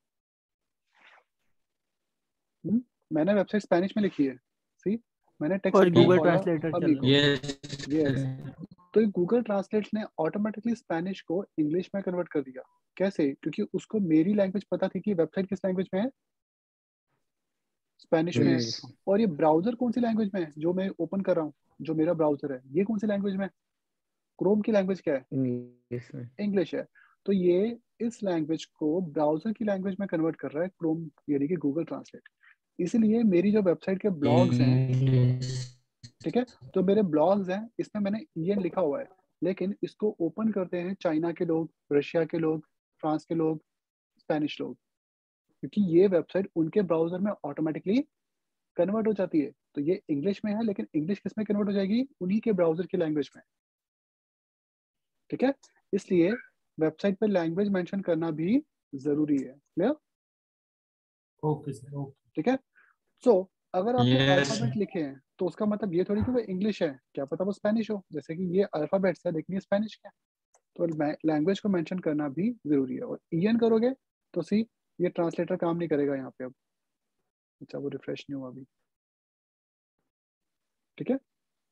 मैंने वेबसाइट स्पेनिश में लिखी है, सी, मैंने टेक्स्ट और लिखा है गूगल होला ट्रांसलेटर चल अमीगो। रहा है। यस। यस, तो ये गूगल ट्रांसलेट ने ऑटोमेटिकली स्पेनिश को इंग्लिश में कन्वर्ट कर दिया। कैसे? क्योंकि उसको मेरी लैंग्वेज पता थी कि वेबसाइट किस लैंग्वेज में है, स्पेनिश में है। Yes. और ये ब्राउजर कौन सी लैंग्वेज में है जो मैं ओपन कर रहा हूँ, जो मेरा ब्राउजर है, ये कौन सी लैंग्वेज में है? क्रोम की लैंग्वेज क्या है? इंग्लिश में। इंग्लिश है। तो ये इस लैंग्वेज को ब्राउजर की लैंग्वेज में कन्वर्ट कर रहा है क्रोम, यानी कि गूगल ट्रांसलेट। इसलिए मेरी जो वेबसाइट के ब्लॉग्स हैं, ठीक है, तो मेरे ब्लॉग्स हैं, इसमें मैंने ईएन लिखा हुआ है, लेकिन इसको ओपन करते हैं चाइना के लोग, रशिया के लोग, फ्रांस के लोग, स्पेनिश लोग, क्योंकि ये वेबसाइट उनके ब्राउजर में ऑटोमेटिकली कन्वर्ट हो जाती है। तो ये इंग्लिश में है, लेकिन इंग्लिश किस में कन्वर्ट हो जाएगी? उन्हीं के ब्राउजर की लैंग्वेज में। ठीक है, इसलिए वेबसाइट पे लैंग्वेज मेंशन करना भी जरूरी है। क्लियर? Okay sir, okay. ठीक है। सो अगर आपने Yes. अल्फाबेट लिखे हैं तो उसका मतलब ये थोड़ी कि वो इंग्लिश है, क्या पता वो स्पेनिश हो। जैसे कि ये अल्फाबेट्स है लेकिन ये स्पेनिश है, तो लैंग्वेज को मेंशन करना भी जरूरी है। और ईएन करोगे तो सी ये ट्रांसलेटर काम नहीं करेगा यहाँ पे अब। अच्छा, वो रिफ्रेश नहीं हुआ अभी। ठीक है,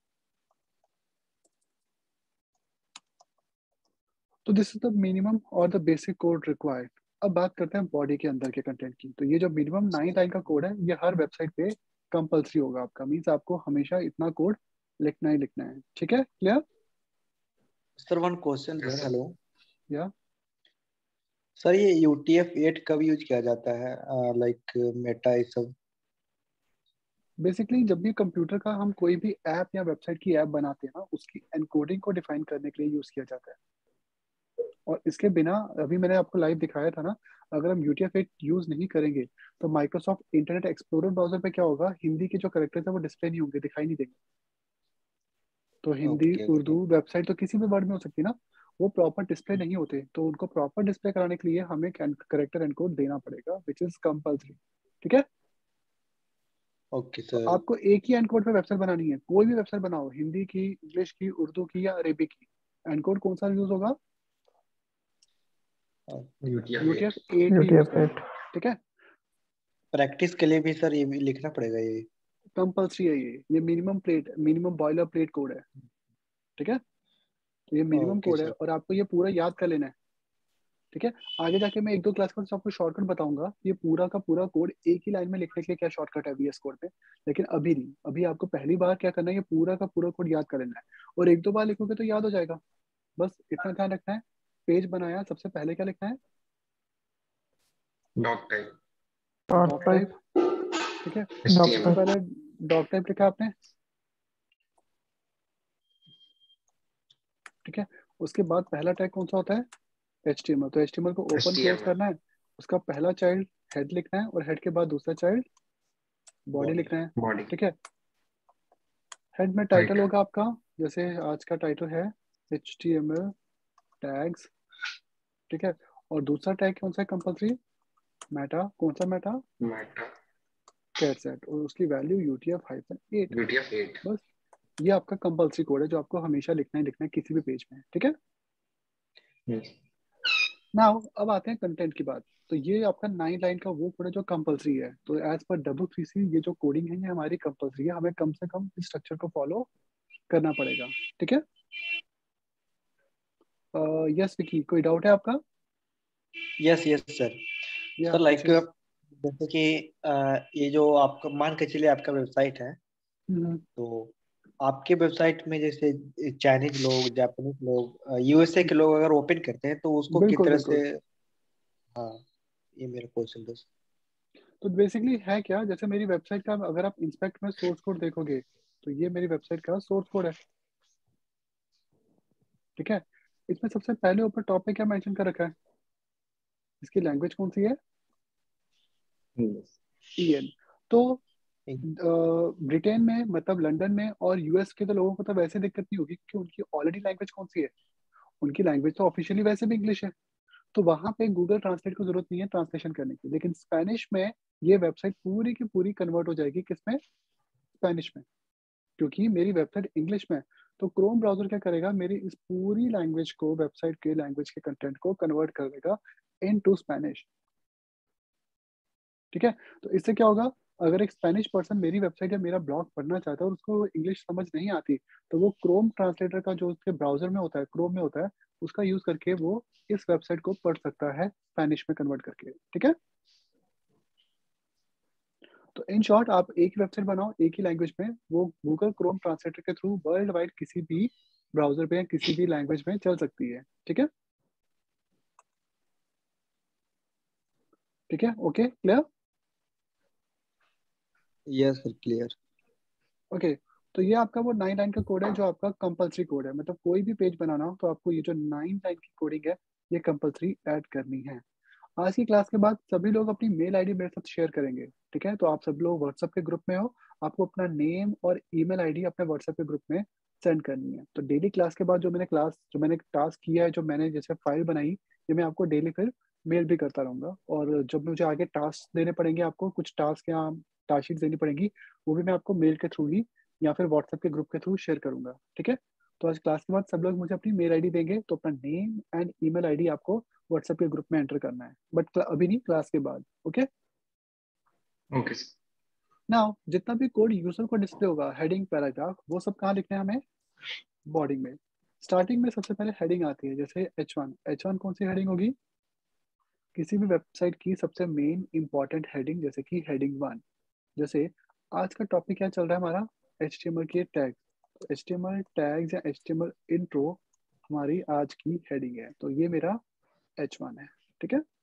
तो दिस इज द मिनिमम और द बेसिक कोड रिक्वायर्ड। अब बात करते हैं बॉडी के अंदर के कंटेंट की। तो ये जो मिनिमम 9 लाइन का कोड है, ये हर वेबसाइट पे कंपलसरी होगा आपका। मीन्स आपको हमेशा इतना कोड लिखना ही लिखना है। ठीक है, clear? Sir one question Yes, sir, sir. Hello या सर, ये UTF-8 कब यूज किया जाता है, लाइक मेटा ये सब? बेसिकली जब भी कंप्यूटर का हम कोई भी ऐप या वेबसाइट की ऐप बनाते हैं ना, उसकी एनकोडिंग को डिफाइन करने के लिए यूज किया जाता है। और इसके बिना, अभी मैंने आपको लाइव दिखाया था ना, अगर हम UTF-8 यूज नहीं करेंगे तो माइक्रोसॉफ्ट इंटरनेट एक्सप्लोरर ब्राउजर पे क्या होगा, हिंदी के जो कैरेक्टर्स है वो डिस्प्ले नहीं होंगे, दिखाई नहीं देंगे। तो हिंदी, ओके उर्दू वेबसाइट तो किसी भी वर्ड में हो सकती है ना, वो प्रॉपर डिस्प्ले नहीं होते। तो उनको प्रॉपर डिस्प्ले कराने के लिए हमें कैरेक्टर एनकोड देना पड़ेगा, विच इज कंपल्सरी। ठीक है, ओके तो सर। आपको एक ही एनकोड पे वेबसाइट बनानी है। कोई भी वेबसाइट बनाओ, हिंदी की, इंग्लिश की, उर्दू की या अरेबिक की, एनकोड कौन सा यूज होगा? UTF-8. UTF-8 ही यूज करेंगे। ठीक है, प्रैक्टिस के लिए भी सर ये भी लिखना पड़ेगा ये? कंपल्सरी है ये मिनिमम बॉयलर प्लेट कोड है। ठीक है, तो ये मिनिमम ओके कोड है सर। और आपको ये पूरा याद कर लेना है। ठीक है, आगे जाके मैं 1-2 क्लास में आपको शॉर्टकट बताऊंगा, ये पूरा का पूरा कोड एक ही लाइन में लिखने के लिए क्या शॉर्टकट है VS कोड पे। लेकिन अभी नहीं, अभी आपको पहली बार क्या करना है, ये पूरा का पूरा कोड याद कर लेना है। और 1-2 बार लिखोगे तो याद हो जाएगा। बस इतना ध्यान रखना है। पेज बनाया, सबसे पहले क्या लिखना है? Doc type. Doc type. ठीक है, सबसे HTML. पहले डॉक टाइप लिखा आपने। ठीक है, उसके बाद पहला टैग कौन सा होता है? HTML। तो HTML को ओपन क्लोज HTML. करना है। उसका पहला चाइल्ड हेड लिखना है और हेड के बाद दूसरा चाइल्ड बॉडी लिखना है। Body. ठीक है, हेड में टाइटल Right. होगा आपका, जैसे आज का टाइटल है HTML टैग्स। ठीक है, और दूसरा टैग कौन सा है कंपल्सरी? मेटा। कौन सा मेटा? Meta. कैट सेट, और उसकी वैल्यू UTF-8। UTF-8. बस ये आपका कंपल्सरी कोड है जो आपको हमेशा लिखना है किसी भी पेज में। ठीक है, Yes. नाउ अब आते हैं कंटेंट की बात। तो ये आपका 9 लाइन का वो कोड है जो कंपल्सरी है। तो एज पर W3C ये जो कोडिंग है ये हमारी कंपल्सरी है, हमें कम से कम इस स्ट्रक्चर को फॉलो करना पड़ेगा। ठीक है, यस विकी, कोई डाउट है आपका? Yes yes sir. या सर लाइक पूछिए। जैसे कि ये जो आपका मान के चलिए आपका वेबसाइट है, हम्म, तो आपके वेबसाइट में जैसे चाइनीज लोग, जापानीज लोग, USA के लोग अगर ओपन करते हैं तो उसको किस बिल्कुल तरह बिल्कुल। से? हाँ, ये मेरा क्वेश्चन था। तो बेसिकली है क्या, जैसे मेरी वेबसाइट का अगर आप इंस्पेक्ट में सोर्स कोड देखोगे तो ये मेरी वेबसाइट का सोर्स कोड है। ठीक है, इसमें सबसे पहले ऊपर टॉप पे क्या मेंशन कर रखा है? इसकी लैंग्वेज कौन सी है? EN। तो ब्रिटेन में, मतलब लंदन में और US के तो लोगों को तो वैसे दिक्कत नहीं होगी क्योंकि उनकी ऑलरेडी लैंग्वेज कौन सी है? उनकी लैंग्वेज तो ऑफिशियली वैसे भी इंग्लिश है। तो वहां पे गूगल ट्रांसलेट की जरूरत नहीं है ट्रांसलेशन करने की। लेकिन स्पेनिश में ये वेबसाइट पूरी की पूरी कन्वर्ट हो जाएगी, किसमें? स्पेनिश में, क्योंकि मेरी वेबसाइट इंग्लिश में है। तो क्रोम ब्राउजर क्या करेगा, मेरी इस पूरी लैंग्वेज को, वेबसाइट के लैंग्वेज के कंटेंट को कन्वर्ट कर देगा इनटू स्पेनिश। ठीक है, तो इससे क्या होगा, अगर एक स्पेनिश पर्सन मेरी वेबसाइट या मेरा ब्लॉग पढ़ना चाहता है और उसको इंग्लिश समझ नहीं आती, तो वो क्रोम ट्रांसलेटर का जो उसके ब्राउजर में होता है, क्रोम में होता है, उसका यूज करके वो इस वेबसाइट को पढ़ सकता है स्पेनिश में कन्वर्ट करके। ठीक है, तो इन शॉर्ट आप एक वेबसाइट बनाओ एक ही लैंग्वेज में, वो गूगल क्रोम ट्रांसलेटर के थ्रू वर्ल्ड वाइड किसी भी ब्राउजर पे या किसी भी लैंग्वेज में चल सकती है। ठीक है, ठीक है, okay, clear? Yes sir, clear. Okay, तो ये आपका वो 9 लाइन का कोड है जो आपका कंपलसरी कोड है। मतलब कोई भी पेज बनाना हो तो आपको ये जो 9 लाइन की कोडिंग है ये कंपलसरी ऐड करनी है। आज की क्लास के बाद सभी लोग अपनी मेल आईडी मेरे साथ शेयर करेंगे। ठीक है, तो आप सब लोग व्हाट्सएप के ग्रुप में हो, आपको अपना नेम और ईमेल आईडी अपने व्हाट्सएप के ग्रुप में सेंड करनी है। तो डेली क्लास के बाद जो मैंने टास्क किया है, जो मैंने जैसे फाइल बनाई, ये मैं आपको डेली फिर मेल भी करता रहूंगा। और जब मुझे आगे टास्क देने पड़ेंगे, आपको कुछ टास्क या टास्क देनी पड़ेंगी, वो भी मैं आपको मेल के थ्रू ही या फिर व्हाट्सएप के ग्रुप के थ्रू शेयर करूंगा। ठीक है, तो आज क्लास के बाद सब लोग मुझे अपनी मेल आईडी देंगे, तो अपना नेम एंड ईमेल आईडी आपको व्हाट्सएप के ग्रुप में एंटर करना है, बट अभी नहीं, क्लास के बाद। Okay, okay sir. नाउ जितना भी कोड यूजर को डिस्प्ले होगा, हेडिंग, पैराग्राफ, वो सब कहाँ लिखना है हमें? बॉडी में। स्टार्टिंग में सबसे पहले हेडिंग आती है, जैसे H1। H1 कौन सी हेडिंग होगी? किसी भी वेबसाइट की सबसे मेन इंपॉर्टेंट हेडिंग, जैसे कि हेडिंग 1। जैसे आज का टॉपिक क्या चल रहा है हमारा? HTML के टैग। तो HTML टैग्स या HTML इंट्रो हमारी आज की हेडिंग है, तो ये मेरा H1 है। ठीक है,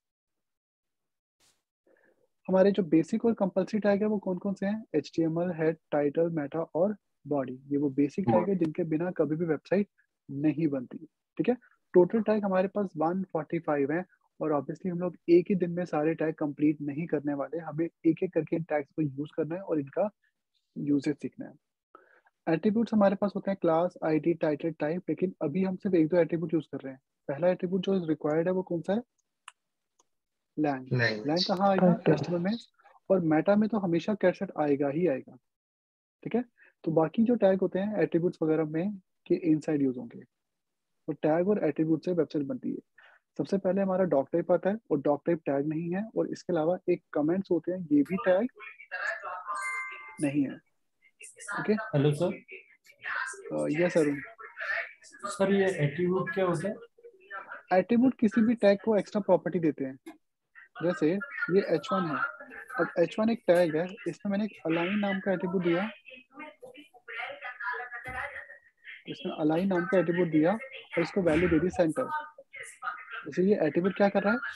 हमारे जो बेसिक और कंपलसरी टैग है वो कौन कौन से हैं? HTML, हेड, टाइटल, मेटा और बॉडी। ये वो बेसिक टैग है जिनके बिना कभी भी वेबसाइट नहीं बनती। ठीक है, टोटल टैग हमारे पास 145 है, और ऑब्वियसली हम लोग एक ही दिन में सारे टैग कंप्लीट नहीं करने वाले, हमें एक एक करके इन टैग्स को यूज करना है और इनका यूजेज सीखना है। एट्रीब्यूट्स हमारे पास होते हैं क्लास, आईडी, टाइटल, टाइप, लेकिन अभी हम सिर्फ एक दो एट्रीब्यूट यूज कर रहे हैं। पहला एट्रीब्यूट जो रिक्वायर्ड है वो कौन सा है? लैंग। लैंग कहाँ आएगा? HTML में। और मेटा में तो हमेशा कैटसेट आएगा ही आएगा। ठीक है, तो बाकी जो टैग होते हैं एट्रीब्यूट्स वगैरह में के इनसाइड यूज होंगे। तो टैग और एट्रीब्यूट से वेबसाइट बनती है। सबसे पहले हमारा डॉक टाइप आता है, और डॉक टाइप टैग नहीं है, और इसके अलावा एक कमेंट्स होते हैं, ये भी टैग नहीं है। Okay, hello sir. Yes Arun. Sir ये एट्रीब्यूट क्या होता है? एट्रीब्यूट किसी भी टैग को एक्स्ट्रा प्रॉपर्टी देते हैं। जैसे ये H1 है, अब H1 एक टैग है, इसमें मैंने एक अलाइन नाम का एट्रीब्यूट दिया, इसमें अलाइन नाम का एट्रीब्यूट दिया और इसको वैल्यू दे दी सेंटर। जैसे ये एट्रीब्यूट क्या कर रहा है?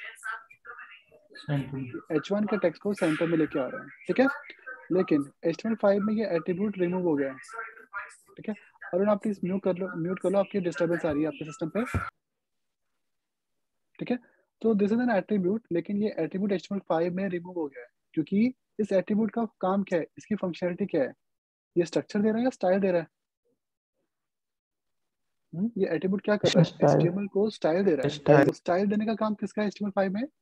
H1 के टेक्स्ट को सेंटर में लेके आ रहा है। ठीक है, लेकिन HTML5 में ये एट्रीब्यूट रिमूव हो गया है। ठीक है, अरुण आप प्लीज म्यूट कर लो, आपकी डिस्टर्बेंस आ रही है आपके सिस्टम पे। ठीक है, तो दिस इज एन एट्रीब्यूट, लेकिन ये एट्रीब्यूट HTML5 में रिमूव हो गया है, क्योंकि इस एट्रीब्यूट का काम क्या है, इसकी फंक्शनलिटी क्या है? ये स्ट्रक्चर दे रहा है या स्टाइल दे रहा है? ये एट्रीब्यूट क्या कर रहा है? HTML को स्टाइल दे रहा है। तो स्टाइल देने का काम किसका है HTML5 में?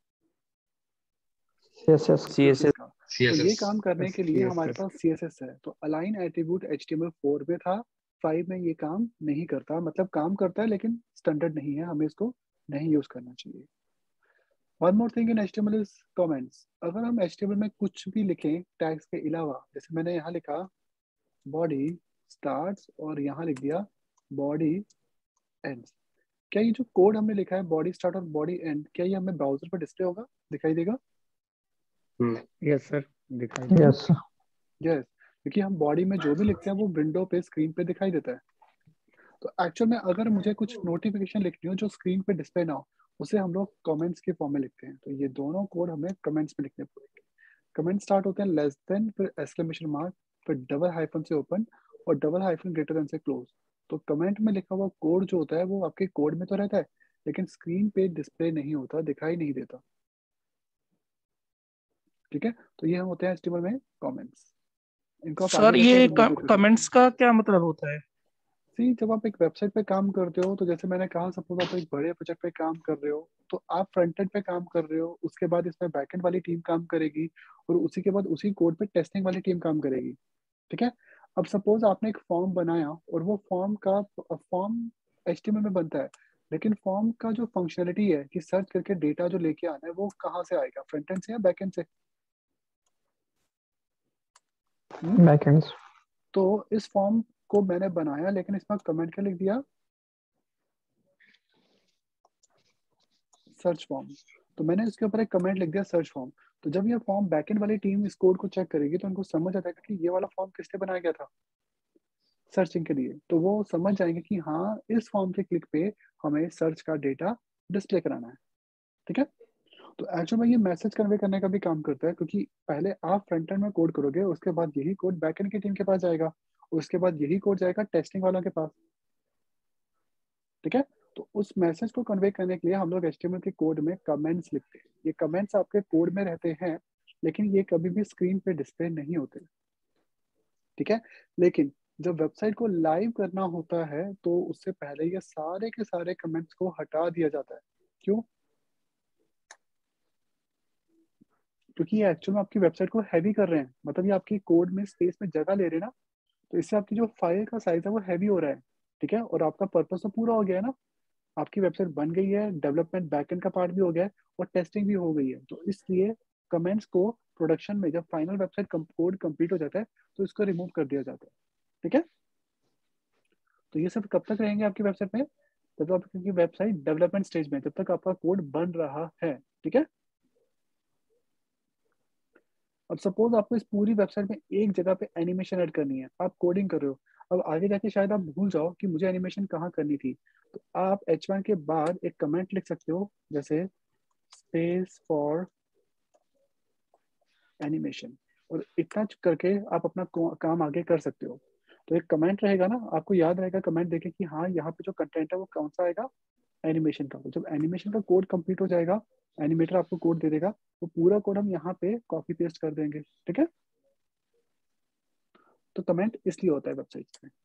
CSS का। तो ये काम करने के लिए हमारे पास CSS है। तो अलाइन एट्रीब्यूट HTML4 में था, 5 में ये काम नहीं करता, मतलब काम करता है लेकिन स्टैंडर्ड नहीं है, हमें इसको नहीं यूज करना चाहिए। One more thing in HTML is comments. अगर हम HTML में कुछ भी लिखें टैग्स के अलावा, जैसे मैंने यहाँ लिखा बॉडी स्टार्ट्स और यहाँ लिख दिया बॉडी एंड्स, क्या ये जो कोड हमने लिखा है बॉडी स्टार्ट और बॉडी एंड, क्या ये हमें ब्राउजर पर डिस्प्ले होगा, दिखाई देगा? यस सर, दिखाई। यस यस, क्योंकि हम बॉडी में जो भी लिखते हैं वो विंडो पे, स्क्रीन पे दिखाई देता है। तो एक्चुअल में अगर मुझे कुछ नोटिफिकेशन लिखनी हो जो स्क्रीन पे डिस्प्ले ना हो, उसे हम लोग कमेंट्स के फॉर्म में लिखते हैं। तो ये दोनों कोड हमें कमेंट्स में लिखने पड़ेंगे। कमेंट स्टार्ट होते हैं लेस देन, फिर एक्सक्लेमेशन मार्क, फिर डबल हाइफन से ओपन और डबल हाइफन ग्रेटर देन से क्लोज। तो कमेंट में लिखा हुआ कोड जो होता है वो आपके कोड में तो रहता है, लेकिन स्क्रीन पे डिस्प्ले नहीं होता, दिखाई नहीं देता। ठीक है, तो ये हम होते हैं HTML में कमेंट्स। इनको आप सर आगे ये जाके remove भी कर सकते कमेंट्स का क्या मतलब होता है? हैं। See, जब आप एक वेबसाइट पे काम करते हो, तो जैसे मैंने कहा, सपोज आप एक बड़े प्रोजेक्ट पे काम कर रहे हो, तो आप फ्रंट एंड पे काम कर रहे हो, उसके बाद इसमें बैक एंड वाली टीम काम करेगी, और उसी के बाद उसी कोड पे टेस्टिंग वाली टीम काम करेगी। ठीक है, अब सपोज आपने एक फॉर्म बनाया और वो फॉर्म HTML में बनता है, लेकिन फॉर्म का जो फंक्शनलिटी है कि सर्च करके डेटा जो लेके आना है, वो कहाँ से आएगा? फ्रंट एंड से या बैक एंड से? बैकएंड्स। तो इस फॉर्म को मैंने बनाया, लेकिन इसमें कमेंट क्या लिख दिया, सर्च फॉर्म। तो मैंने इसके ऊपर एक कमेंट लिख दिया, सर्च फॉर्म। तो जब ये फॉर्म बैकएंड वाली टीम इस कोड को चेक करेगी तो उनको समझ आ जाएगा कि ये वाला फॉर्म किसने बनाया गया था सर्चिंग के लिए। तो वो समझ जाएंगे कि हाँ, इस फॉर्म के क्लिक पे हमें सर्च का डेटा डिस्प्ले कराना है। ठीक है। तो एक्चुअल में ये मैसेज कन्वे करने का भी काम करता है, क्योंकि पहले आप फ्रंट एंड में कोड करोगे, उसके बाद यही कोड बैकएंड की टीम के पास जाएगा, उसके बाद यही कोड जाएगा टेस्टिंग वालों के पास। ठीक है। तो उस मैसेज को कन्वे करने के लिए हम लोग HTML के कोड में कमेंट्स लिखते हैं। ये कमेंट्स आपके कोड में रहते हैं, लेकिन ये कभी भी स्क्रीन पे डिस्प्ले नहीं होते। ठीक है। लेकिन जब वेबसाइट को लाइव करना होता है तो उससे पहले ये सारे के सारे कमेंट्स को हटा दिया जाता है। क्यों? क्योंकि ये एक्चुअल में आपकी वेबसाइट को हैवी कर रहे हैं, मतलब ये आपकी कोड में स्पेस में जगह ले रहे हैं ना, तो इससे आपकी जो फाइल का साइज है वो हैवी हो रहा है। ठीक है। और आपका पर्पस तो पूरा हो गया है ना, आपकी वेबसाइट बन गई है, डेवलपमेंट बैकएंड का पार्ट भी हो गया है और टेस्टिंग भी हो गई है। तो इसलिए कमेंट्स को प्रोडक्शन में जब फाइनल वेबसाइट कोड कंप्लीट हो जाता है तो इसको रिमूव कर दिया जाता है। ठीक है। तो ये सब कब तक रहेंगे आपकी वेबसाइट में? जब तक आपकी वेबसाइट डेवलपमेंट स्टेज में, जब तक आपका कोड बन रहा है। ठीक है। अब सपोज आपको इस पूरी वेबसाइट में एक जगह पे एनिमेशन ऐड करनी है, आप कोडिंग कर रहे हो, अब आगे जाके शायद आप भूल जाओ कि मुझे एनिमेशन कहाँ करनी थी, तो आप H1 के बाद एक कमेंट लिख सकते हो, जैसे स्पेस फॉर एनिमेशन, और इतना करके आप अपना काम आगे कर सकते हो। तो एक कमेंट रहेगा ना, आपको याद रहेगा कमेंट देके कि हाँ, यहाँ पे जो कंटेंट है वो कौन सा आएगा, एनिमेशन का। तो जब एनिमेशन का कोड कंप्लीट हो जाएगा, एनिमेटर आपको कोड दे देगा, तो पूरा कोड हम यहाँ पे कॉपी पेस्ट कर देंगे। ठीक है। तो कमेंट इसलिए होता है वेबसाइट में।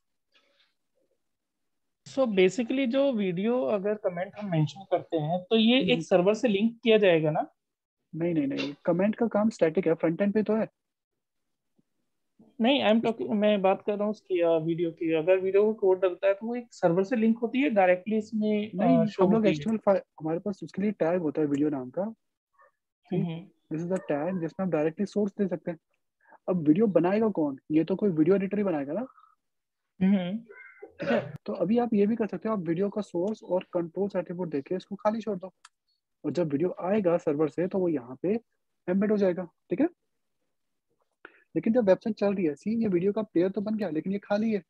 सो बेसिकली जो वीडियो अगर कमेंट हम मेंशन करते हैं तो ये एक सर्वर से लिंक किया जाएगा ना? नहीं नहीं नहीं, कमेंट का काम स्टैटिक है, फ्रंट एंड पे तो है। नहीं, आई एम टॉकिंग, मैं बात कर रहा हूँ उसकी वीडियो की। अगर वीडियो को कोड डलता है तो वो एक सर्वर से लिंक होती है, डायरेक्टली इसमें नहीं, शो हम लोग होती है। HTML फाइल, हमारे पास उसके लिए टैग होता है वीडियो नाम का। दिस इज द टैग जिसमें हम डायरेक्टली सोर्स दे सकते हैं। अब वीडियो बनाएगा कौन? ये तो कोई वीडियो एडिटर ही बनाएगा ना। ठीक है। तो अभी आप ये भी कर सकते हो, आप वीडियो का सोर्स और कंट्रोल एट्रीब्यूट देके इसको खाली छोड़ दो, और जब वीडियो आएगा सर्वर से तो वो यहाँ पे एम्बेड हो जाएगा। ठीक है। लेकिन जब वेबसाइट चल रही है, सी ये वीडियो का प्लेयर तो बन गया, लेकिन ये खाली है,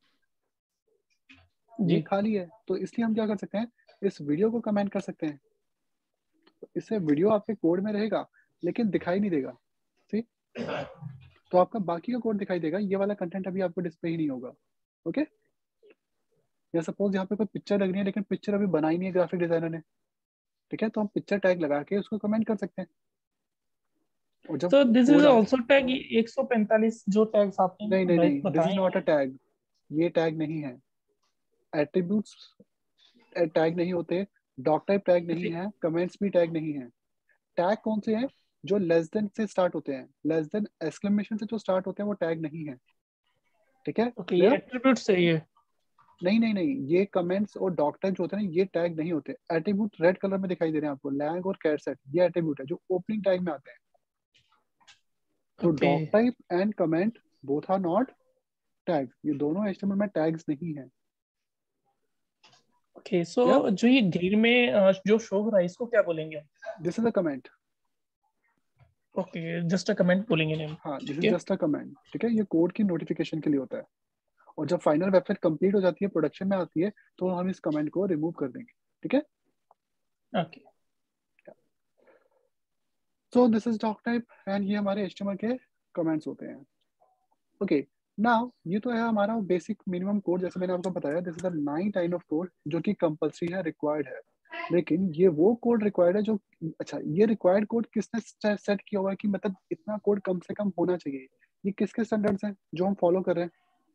ये खाली है। तो इसलिए हम क्या कर सकते हैं, इस वीडियो को कमेंट कर सकते हैं। तो इससे वीडियो आपके कोड में रहेगा लेकिन दिखाई नहीं देगा। ठीक। तो आपका बाकी का कोड दिखाई देगा, ये वाला कंटेंट अभी आपको डिस्प्ले ही नहीं होगा। ओके। या सपोज यहाँ पे कोई पिक्चर लग रही है, लेकिन पिक्चर अभी बनाई नहीं है ग्राफिक डिजाइनर ने। ठीक है। तो हम पिक्चर टैग लगा के उसको कमेंट कर सकते हैं। और जब तो this is code also tag 145 जो टैग्स आपने नहीं नहीं नहीं, दिस इज बताए नॉट अ हैं। टैग, ये टैग नहीं है। एट्रीब्यूट्स टैग नहीं होते, डॉक टाइप टैग नहीं है, कमेंट्स भी टैग नहीं है। टैग कौन से हैं? जो लेस देन से स्टार्ट होते हैं, लेस देन एक्सक्लेमेशन से जो स्टार्ट होते हैं वो टैग नहीं है। ठीक है। ओके, ये एट्रीब्यूट्स है ये? नहीं नहीं नहीं, ये कमेंट्स और डॉक टाइप जो होते हैं ना, ये टैग नहीं होते। एट्रीब्यूट रेड कलर में दिखाई दे रहे हैं आपको, लैंग और कैट सेट, ये एट्रीब्यूट है जो ओपनिंग टैग में आते हैं। तो doctype and comment both are not tags, ये दोनों HTML में टैग्स नहीं है। ओके, सो जो ये ग्रीन में जो शो हो रहा है इसको क्या बोलेंगे? This is a comment. Okay, just a comment बोलेंगे नेम। हाँ, this is just a comment. ठीक है। ये कोड की नोटिफिकेशन के लिए होता है, और जब फाइनल वेबसाइट कंप्लीट हो जाती है, प्रोडक्शन में आती है, तो हम इस कमेंट को रिमूव कर देंगे। ठीक है। Okay, so this is doctype and ये हमारे HTML के कमेंट्स होते हैं। ओके। नाउ ये तो है हमारा बेसिक मिनिमम कोड, जैसे मैंने आपको बताया, this is the 9 type of code जो कि कंपलसरी है, रिक्वायर्ड है। लेकिन ये वो कोड रिक्वायर्ड है जो, अच्छा, ये रिक्वायर्ड कोड किसने सेट किया हुआ है कि मतलब इतना कोड कम से कम होना चाहिए? ये किसके स्टैंडर्ड्स हैं जो हम फॉलो कर रहे हैं?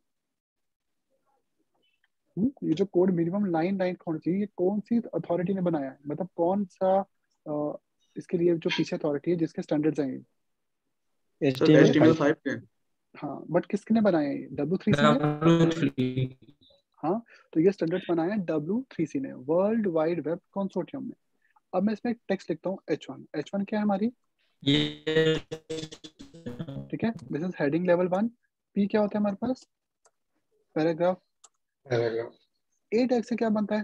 ये जो कोड मिनिमम 9 होना चाहिए, ये कौन सी अथॉरिटी ने बनाया है? मतलब कौन सा इसके लिए जो पीछे अथॉरिटी है जिसके स्टैंडर्ड्स हैं ये? HTML5 के। हाँ, बट किसने बनाया है? W3C ने। हाँ, तो ये स्टैंडर्ड्स बनाए हैं W3C ने, वर्ल्ड वाइड वेब कंसोर्टियम ने। अब मैं इसमें टेक्स्ट लिखता हूँ H1। H1 क्या है हमारी? ठीक है। This is heading level 1, P क्या होता है हमारे पास? पैराग्राफ। पैराग्राफ। ए टैग से क्या बनता है?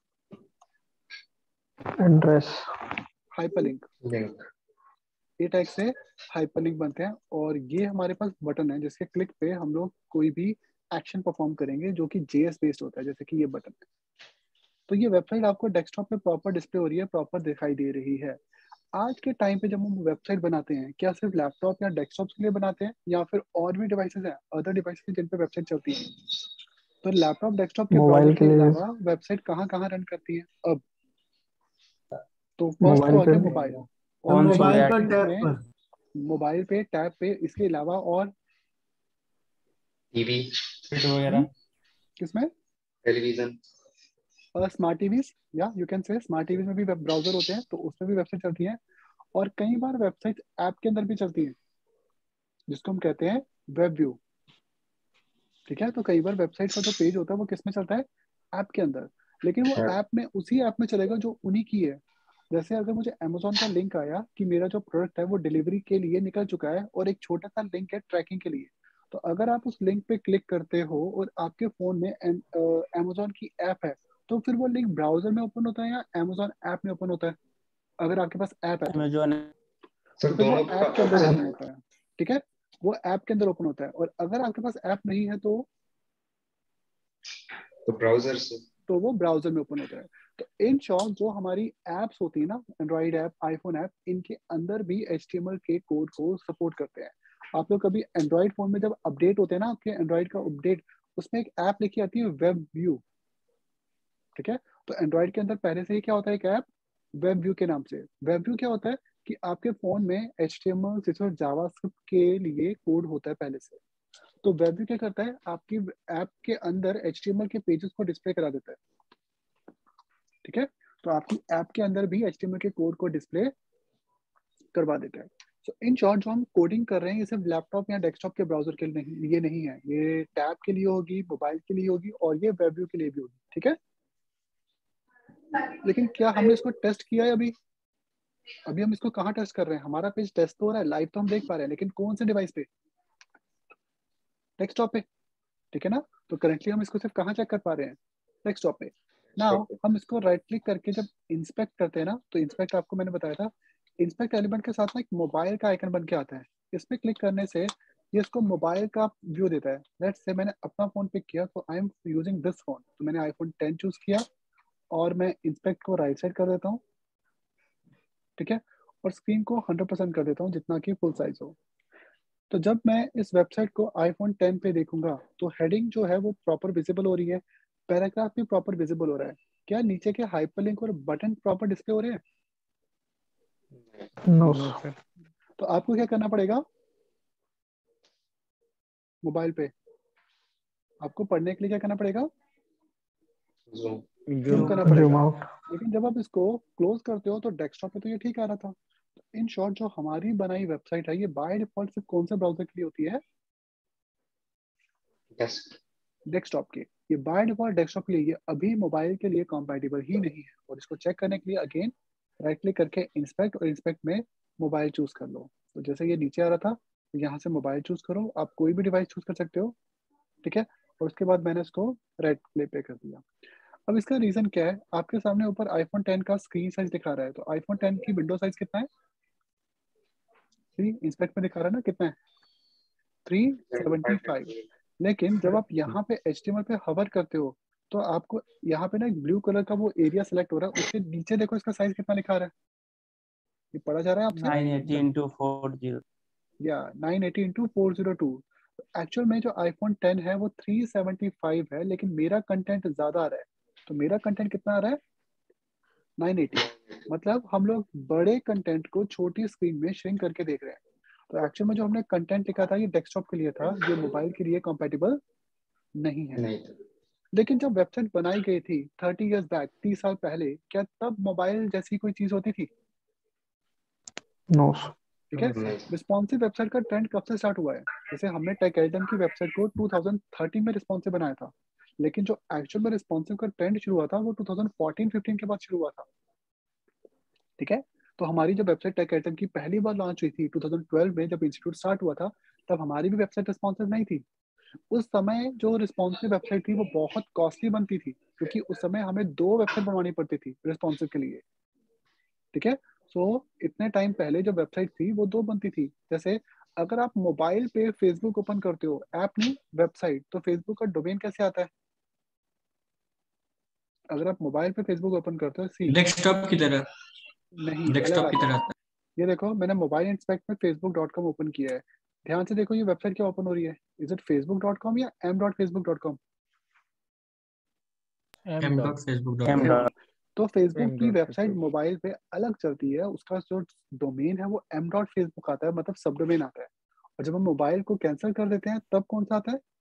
Address. Hyperlink. Link. A tag से हाइपरलिंक बनते हैं और ये हमारे पास बटन है जिसके क्लिक पे हम लोग कोई भी एक्शन परफॉर्म करेंगे जो कि JS बेस्ड होता है, जैसे कि ये बटन है। तो ये वेबसाइट आपको डेस्कटॉप पे प्रॉपर डिस्प्ले हो रही है, प्रॉपर दिखाई दे रही है। आज के टाइम पे जब हम वेबसाइट बनाते हैं, क्या सिर्फ लैपटॉप या डेस्कटॉप के लिए बनाते हैं या फिर और भी डिवाइसेस हैं, अदर डिवाइसेस जिन पे वेबसाइट चलती है? तो लैपटॉप डेस्कटॉप के ब्राउजर के अलावा वेबसाइट कहाँ कहाँ रन करती है अब? तो फर्स्ट तो आ गया मोबाइल, और मोबाइल पर मोबाइल टैब में पर मोबाइल पे टैब पे, इसके अलावा और टीवी। वगैरह। किसमें? टेलीविजन। स्मार्ट टीवीज, या you can say smart TVs में भी वेब ब्राउजर होते हैं, तो उसमें भी वेबसाइट चलती है। और कई बार वेबसाइट ऐप के अंदर भी चलती है जिसको हम कहते हैं वेब व्यू। ठीक है, तो कई बार वेबसाइट का जो पेज होता है वो किस में चलता है? ऐप के अंदर। लेकिन वो ऐप में उसी ऐप में चलेगा जो उन्हीं की है। जैसे अगर मुझे अमेजोन का लिंक आया कि मेरा जो प्रोडक्ट है वो डिलीवरी के लिए निकल चुका है और एक छोटा सा लिंक है ट्रैकिंग के लिए, तो अगर आप उस लिंक पे क्लिक करते हो और आपके फोन में अमेजोन की ऐप है, तो फिर वो लिंक ब्राउजर में ओपन होता है या अमेजोन ऐप में ओपन होता है? अगर आपके पास ऐप है तो अमेजोन। तो फिर वो ऐप के अंदर ओपन होता है। ठीक है, वो ऐप के अंदर ओपन होता है। और अगर आपके पास ऐप नहीं है तो ब्राउजर से, तो वो ब्राउजर में ओपन होता है। तो इन शॉर्ट जो हमारी एप्स होती है ना, एंड्रॉइड ऐप, आईफोन ऐप, इनके अंदर भी HTML के कोड को सपोर्ट करते हैं। आप लोग कभी एंड्रॉइड फोन में जब अपडेट होते हैं ना, आपके एंड्रॉइड का अपडेट, उसमें एक ऐप लिखी आती है वेब व्यू। ठीक है, तो एंड्रॉइड के अंदर पहले से ही क्या होता है, एक ऐप वेब व्यू के नाम से। वेब व्यू क्या होता है कि आपके फोन में HTML, CSS, जावास्क्रिप्ट के लिए कोड होता है पहले से। तो वेब व्यू क्या करता है, आपकी ऐप के अंदर HTML के पेजेस को डिस्प्ले करा देता है। ठीक है, तो आपकी ऐप के अंदर भी HTML के कोड को डिस्प्ले करवा देता है। सो इन शॉर्ट जो हम कोडिंग कर रहे हैं ये सिर्फ लैपटॉप या डेस्कटॉप के ब्राउजर के लिए नहीं है, ये टैब के लिए होगी, मोबाइल के लिए होगी और ये वेब व्यू के लिए भी होगी। ठीक है, लेकिन क्या हमने इसको टेस्ट किया है अभी? अभी हम इसको कहाँ टेस्ट कर रहे हैं? हमारा पेज टेस्ट तो हो रहा है, लाइव तो हम देख पा रहे हैं, लेकिन कौन से डिवाइस पे? डेस्कटॉप पे। ठीक है ना, तो करेंटली हम इसको सिर्फ कहाँ चेक कर पा रहे हैं? डेस्कटॉप पे। नाउ हम इसको राइट क्लिक करके जब इंस्पेक्ट करते हैं ना, तो इंस्पेक्ट आपको मैंने बताया था, इंस्पेक्ट एलिमेंट के साथ में एक मोबाइल का आइकन बन के आता है। इस पे क्लिक करने से ये इसको मोबाइल का व्यू देता है। लेट्स से मैंने अपना फोन पिक किया, तो I am using this phone, तो मैंने आईफोन 10 चूज किया और मैं इंस्पेक्ट को राइट साइड कर देता हूँ। ठीक है, और स्क्रीन को 100% कर देता हूँ जितना कि फुल साइज हो। तो जब मैं इस वेबसाइट को आईफोन 10 पे देखूंगा तो हेडिंग जो है वो प्रॉपर विजिबल हो रही है, पैराग्राफ भी प्रॉपर विजिबल हो रहा है। क्या नीचे के हाइपरलिंक और बटन प्रॉपर डिस्प्ले हो रहे हैं? No sir. तो आपको क्या करना पड़ेगा? मोबाइल पे आपको पढ़ने के लिए क्या करना पड़ेगा? जूम करना पड़ेगा। लेकिन जब आप इसको क्लोज करते हो तो डेस्कटॉप पे तो ये ठीक आ रहा था। इन शॉर्ट जो हमारी बनाई वेबसाइट है ये बाय डिफॉल्ट सिर्फ कौन से ब्राउजर के लिए होती है? डेस्कटॉप के। ये बाय डिफॉल्ट डेस्कटॉप के लिए, ये अभी मोबाइल के लिए कंपैटिबल ही नहीं है। और इसको चेक करने के लिए अगेन राइट क्लिक करके इंस्पेक्ट, और इंस्पेक्ट में मोबाइल चूज कर लो। तो जैसे ये नीचे आ रहा था, तो यहाँ से मोबाइल चूज करो, आप कोई भी डिवाइस चूज कर सकते हो। ठीक है, और उसके बाद मैंने इसको रेड प्ले पे कर दिया। अब इसका रीजन क्या है? आपके सामने ऊपर आईफोन 10 का स्क्रीन साइज दिखा रहा है, तो आईफोन 10 की विंडो साइज कितना है? इंस्पेक्ट में दिखा रहा है ना कितना है? 375। लेकिन जब आप यहाँ पे HTML पे हवर करते हो तो आपको यहाँ पे ना एक ब्लू कलर का वो एरिया सेलेक्ट हो रहा है, उसके नीचे देखो इसका साइज कितना लिखा रहा है, ये पढ़ा जा रहा है आपसे? 980x402 या 980x402। एक्चुअल में जो आईफोन 10 है वो 375 है, लेकिन मेरा कंटेंट ज्यादा आ रहा है। तो मेरा कंटेंट कितना आ रहा है? 980। मतलब हम लोग बड़े कंटेंट को छोटी स्क्रीन में श्रिंक करके देख रहे हैं। तो एक्चुअल में जो हमने कंटेंट लिखा था ये डेस्कटॉप के लिए था, ये मोबाइल के लिए कंपैटिबल नहीं है। लेकिन जब वेबसाइट बनाई गई थी 30 इयर्स बैक, 30 साल पहले, क्या तब मोबाइल जैसी कोई चीज होती थी? नो। ठीक है, रिस्पॉन्सिव वेबसाइट का ट्रेंड कब से स्टार्ट हुआ है? जैसे हमने टेकएडम की वेबसाइट को 2013 में रिस्पॉन्सिव बनाया था, लेकिन जो एक्चुअल में रिस्पॉन्सिव का ट्रेंड शुरू हुआ था वो 2014-15 के बाद शुरू हुआ था। ठीक है, तो हमारी जब वेबसाइट टेकएडम की पहली बार लॉन्च हुई थी 2012 में, जब इंस्टीट्यूट स्टार्ट हुआ था, तब हमारी भी वेबसाइट रिस्पॉन्सिव नहीं थी। उस समय जो रिस्पॉन्सिव वेबसाइट थी वो बहुत कॉस्टली बनती थी, क्योंकि उस समय हमें 2 वेबसाइट बनवानी पड़ती थी रिस्पॉन्सिव के लिए, ठीक है। सो इतने टाइम पहले जो वेबसाइट थी वो 2 बनती थी। जैसे अगर आप मोबाइल पे फेसबुक ओपन करते हो, ऐप नहीं वेबसाइट, तो फेसबुक का डोमेन कैसे आता है? अगर आप मोबाइल पे फेसबुक ओपन करते हो, सी डेस्कटॉप की तरह, नहीं, अलग डेस्कटॉप की आता तरह है। आता ये देखो, मैंने मोबाइल इंस्पेक्ट में facebook.com ओपन किया है, ध्यान से देखो ये वेबसाइट क्या ओपन हो रही है, इज इट facebook.com या m.facebook.com? है, m dot m.facebook.com। तो फेसबुक की वेबसाइट m.facebook मोबाइल पे अलग चलती है, उसका जो डोमेन है वो m.facebook आता है, मतलब सब डोमेन आता है। और जब हम मोबाइल को कैंसिल कर देते हैं तब कौन सा आता है?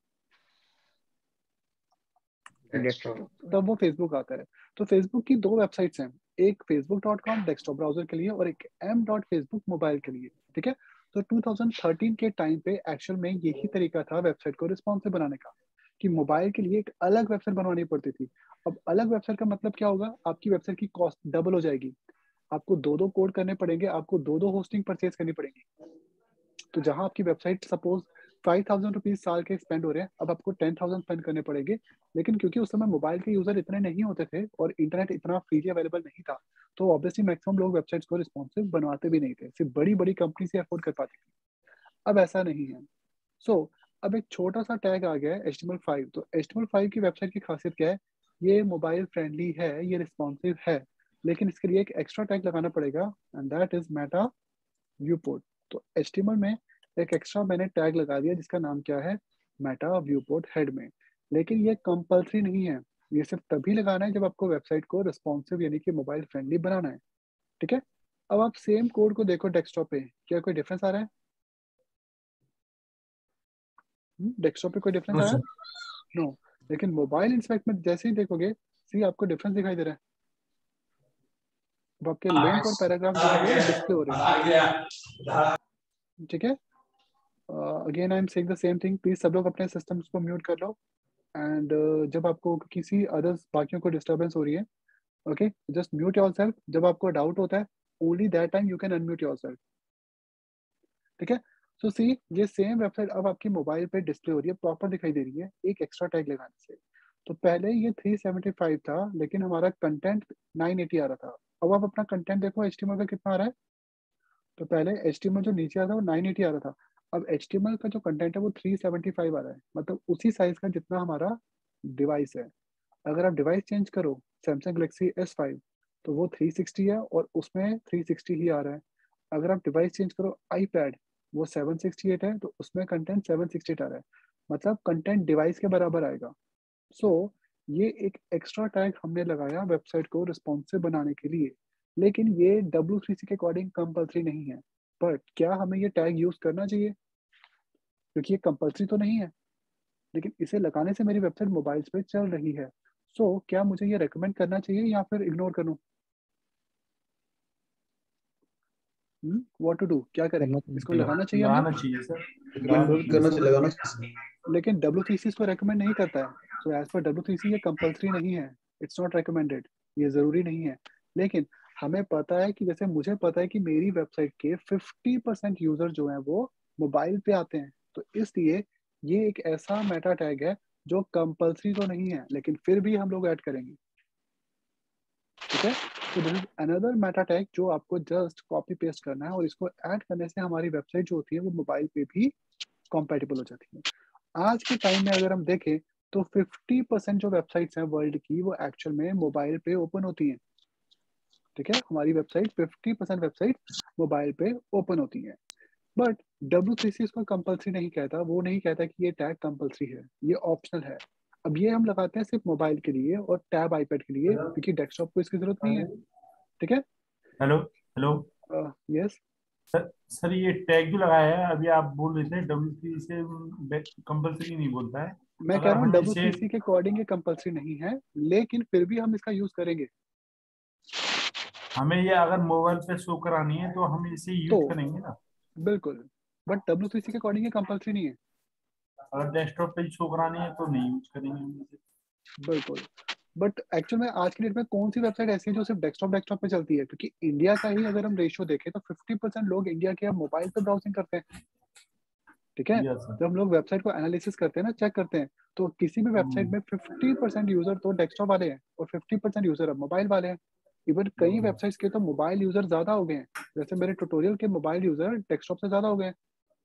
डेस्कटॉप। तब वो फेसबुक आता है। तो फेसबुक की 2 वेबसाइट्स हैं, एक facebook.com डेस्कटॉप ब्राउजर के लिए और एक m.facebook मोबाइल के लिए, ठीक है। तो 2013 के टाइम पे एक्चुअल में यही तरीका था वेबसाइट को रिस्पॉन्सिव बनाने का, कि मोबाइल के लिए एक अलग वेबसाइट बनवानी पड़ती थी। अब अलग वेबसाइट का मतलब क्या होगा, आपकी वेबसाइट की कॉस्ट डबल हो जाएगी, आपको 2 कोड करने पड़ेंगे, आपको 2 होस्टिंग परचेज करनी पड़ेगी। तो जहां आपकी वेबसाइट सपोज 5,000 रुपीज साल के स्पेंड हो रहे हैं, अब आपको 10,000 स्पेंड करने पड़ेंगे। लेकिन क्योंकि उस समय मोबाइल के यूजर इतने नहीं होते थे और इंटरनेट इतना फ्रीली अवेलेबल नहीं था, तो ऑब्वियसली मैक्सिमम लोग वेबसाइट्स को रिस्पॉन्सिव बनवाते भी नहीं थे, सिर्फ बड़ी बड़ी कंपनी से अफोर्ड कर पाती थी। अब ऐसा नहीं है। सो अब एक छोटा सा टैग आ गया है HTML5। तो HTML5 की वेबसाइट की खासियत क्या है, ये मोबाइल फ्रेंडली है, ये रिस्पॉन्सिव है, लेकिन इसके लिए एक एक्स्ट्रा टैग लगाना पड़ेगा, and that is meta viewport. तो HTML में एक एक्स्ट्रा मैंने टैग लगा दिया जिसका नाम क्या है, मेटा व्यूपोर्ट हेड में। लेकिन ये कंपल्सरी नहीं है, ये सिर्फ तभी लगाना है जब आपको वेबसाइट को रिस्पॉन्सिव यानी कि मोबाइल फ्रेंडली बनाना है, ठीक है। अब आप सेम कोड को देखो डेस्कटॉप पे, क्या कोई डिफरेंस आ रहा है? डेस्कटॉप पे कोई डिफरेंस नो आया? सर। नो। लेकिन मोबाइल इंस्पेक्ट में जैसे ही देखोगे, सी आपको डिफरेंस दिखाई दे रहा है। अब आपके लिंक और पैराग्राफ जो है वो डिस्प्ले हो रहे हैं, ठीक है। Again I am saying the same thing, please सब लोग अपने सिस्टम्स को म्यूट कर लो। एंड जब आपको किसी अदर्स बाकियों को डिस्टर्बेंस हो रही है, ओके, जस्ट म्यूट योरसेल्फ। जब आपको डाउट होता है, only that time you can unmute yourself, ठीक है। सो सी, ये सेम वेबसाइट अब आपकी मोबाइल पे डिस्प्ले हो रही है, प्रॉपर दिखाई दे रही है एक एक्स्ट्रा टैग लगाने से। तो पहले ये 375 था, लेकिन हमारा कंटेंट 980 आ रहा था। अब आप अपना कंटेंट देखो HTML का कितना आ रहा है। तो पहले HTML जो नीचे आ रहा था वो 980 आ रहा था, अब HTML का जो कंटेंट है वो 375 आ रहा है, मतलब उसी साइज का जितना हमारा डिवाइस है। अगर आप डिवाइस चेंज करो सैमसंग गैलेक्सी S5, तो वो 360 है और उसमें 360 ही आ रहा है। अगर आप डिवाइस चेंज करो iPad, वो 768 है, तो उसमें कंटेंट 768 आ रहा है, मतलब कंटेंट डिवाइस के बराबर आएगा। सो ये एक एक्स्ट्रा टैग हमने लगाया वेबसाइट को रिस्पॉन्सिव बनाने के लिए, लेकिन ये W3C के अकॉर्डिंग कंपल्सरी नहीं है। बट क्या हमें ये टैग यूज करना चाहिए, क्योंकि ये कंपल्सरी तो नहीं है, लेकिन इसे लगाने से मेरी वेबसाइट मोबाइल्स पे चल रही है। सो क्या मुझे ये रेकमेंड करना चाहिए या फिर इग्नोर करूं? व्हाट टू डू, क्या करें? इसको लगाना चाहिए हमें? लगाना चाहिए सर। रिकमेंड करना चाहिए, लगाना चाहिए। लेकिन W3C इसको रेकमेंड नहीं करता है। सो एज पर W3C ये कंपल्सरी नहीं है, इट्स नॉट रेकमेंडेड, ये जरूरी नहीं है। लेकिन हमें पता है कि जैसे मुझे पता है कि मेरी वेबसाइट के 50% यूजर जो हैं वो मोबाइल पे आते हैं, तो इसलिए ये एक ऐसा मेटा टैग है जो कंपल्सरी तो नहीं है, लेकिन फिर भी हम लोग ऐड करेंगे, ठीक है। तो this is another meta tag जो आपको जस्ट कॉपी पेस्ट करना है, और इसको ऐड करने से हमारी वेबसाइट जो होती है वो मोबाइल पे भी कॉम्पैटिबल हो जाती है। आज के टाइम में अगर हम देखें तो 50% जो वेबसाइट्स हैं वर्ल्ड की वो एक्चुअल में मोबाइल पे ओपन होती हैं, ठीक है। हमारी वेबसाइट 50% वेबसाइट मोबाइल पे ओपन होती हैं। बट W3C इसको कंपल्सरी नहीं कहता, वो नहीं कहता कि ये टैग कंपल्सरी है, ये ऑप्शनल है। अब ये हम लगाते हैं सिर्फ मोबाइल के लिए और टैब आईपैड के लिए, क्योंकि डेस्कटॉप को इसकी जरूरत नहीं है, ठीक है। हेलो हेलो यस सर ये टैग जो लगाया है अभी आप बोल रहे थे W3 से कंपल्सरी नहीं बोलता है। मैं कह अगर रहा हूँ हम इसे W3C के अकॉर्डिंग ये कंपल्सरी नहीं है, लेकिन फिर भी हम इसका यूज करेंगे। हमें ये अगर मोबाइल पे शो करानी है तो हम इसे यूज तो करेंगे ना। बिल्कुल, बट W3C के अकॉर्डिंग ये कंपल्सरी नहीं है, अगर डेस्कटॉप पे शो करानी है तो नहीं यूज करेंगे हम इसे। बिल्कुल। बट एक्चुअल में आज की डेट में कौन सी वेबसाइट ऐसी है जो सिर्फ डेस्कटॉप पे चलती है? क्योंकि इंडिया का ही अगर हम रेशियो देखें तो 50% लोग इंडिया के अब मोबाइल पे ब्राउजिंग करते हैं, ठीक है। Yes sir. जब हम लोग वेबसाइट को एनालिसिस करते हैं ना, चेक करते हैं, तो किसी भी वेबसाइट में 50% यूजर तो डेस्कटॉप वाले हैं और 50% यूजर मोबाइल वाले हैं। इवन कई वेबसाइट्स के तो मोबाइल यूजर ज्यादा हो गए हैं, जैसे मेरे ट्यूटोरियल के मोबाइल यूजर डेस्कटॉप से ज्यादा हो गए हैं।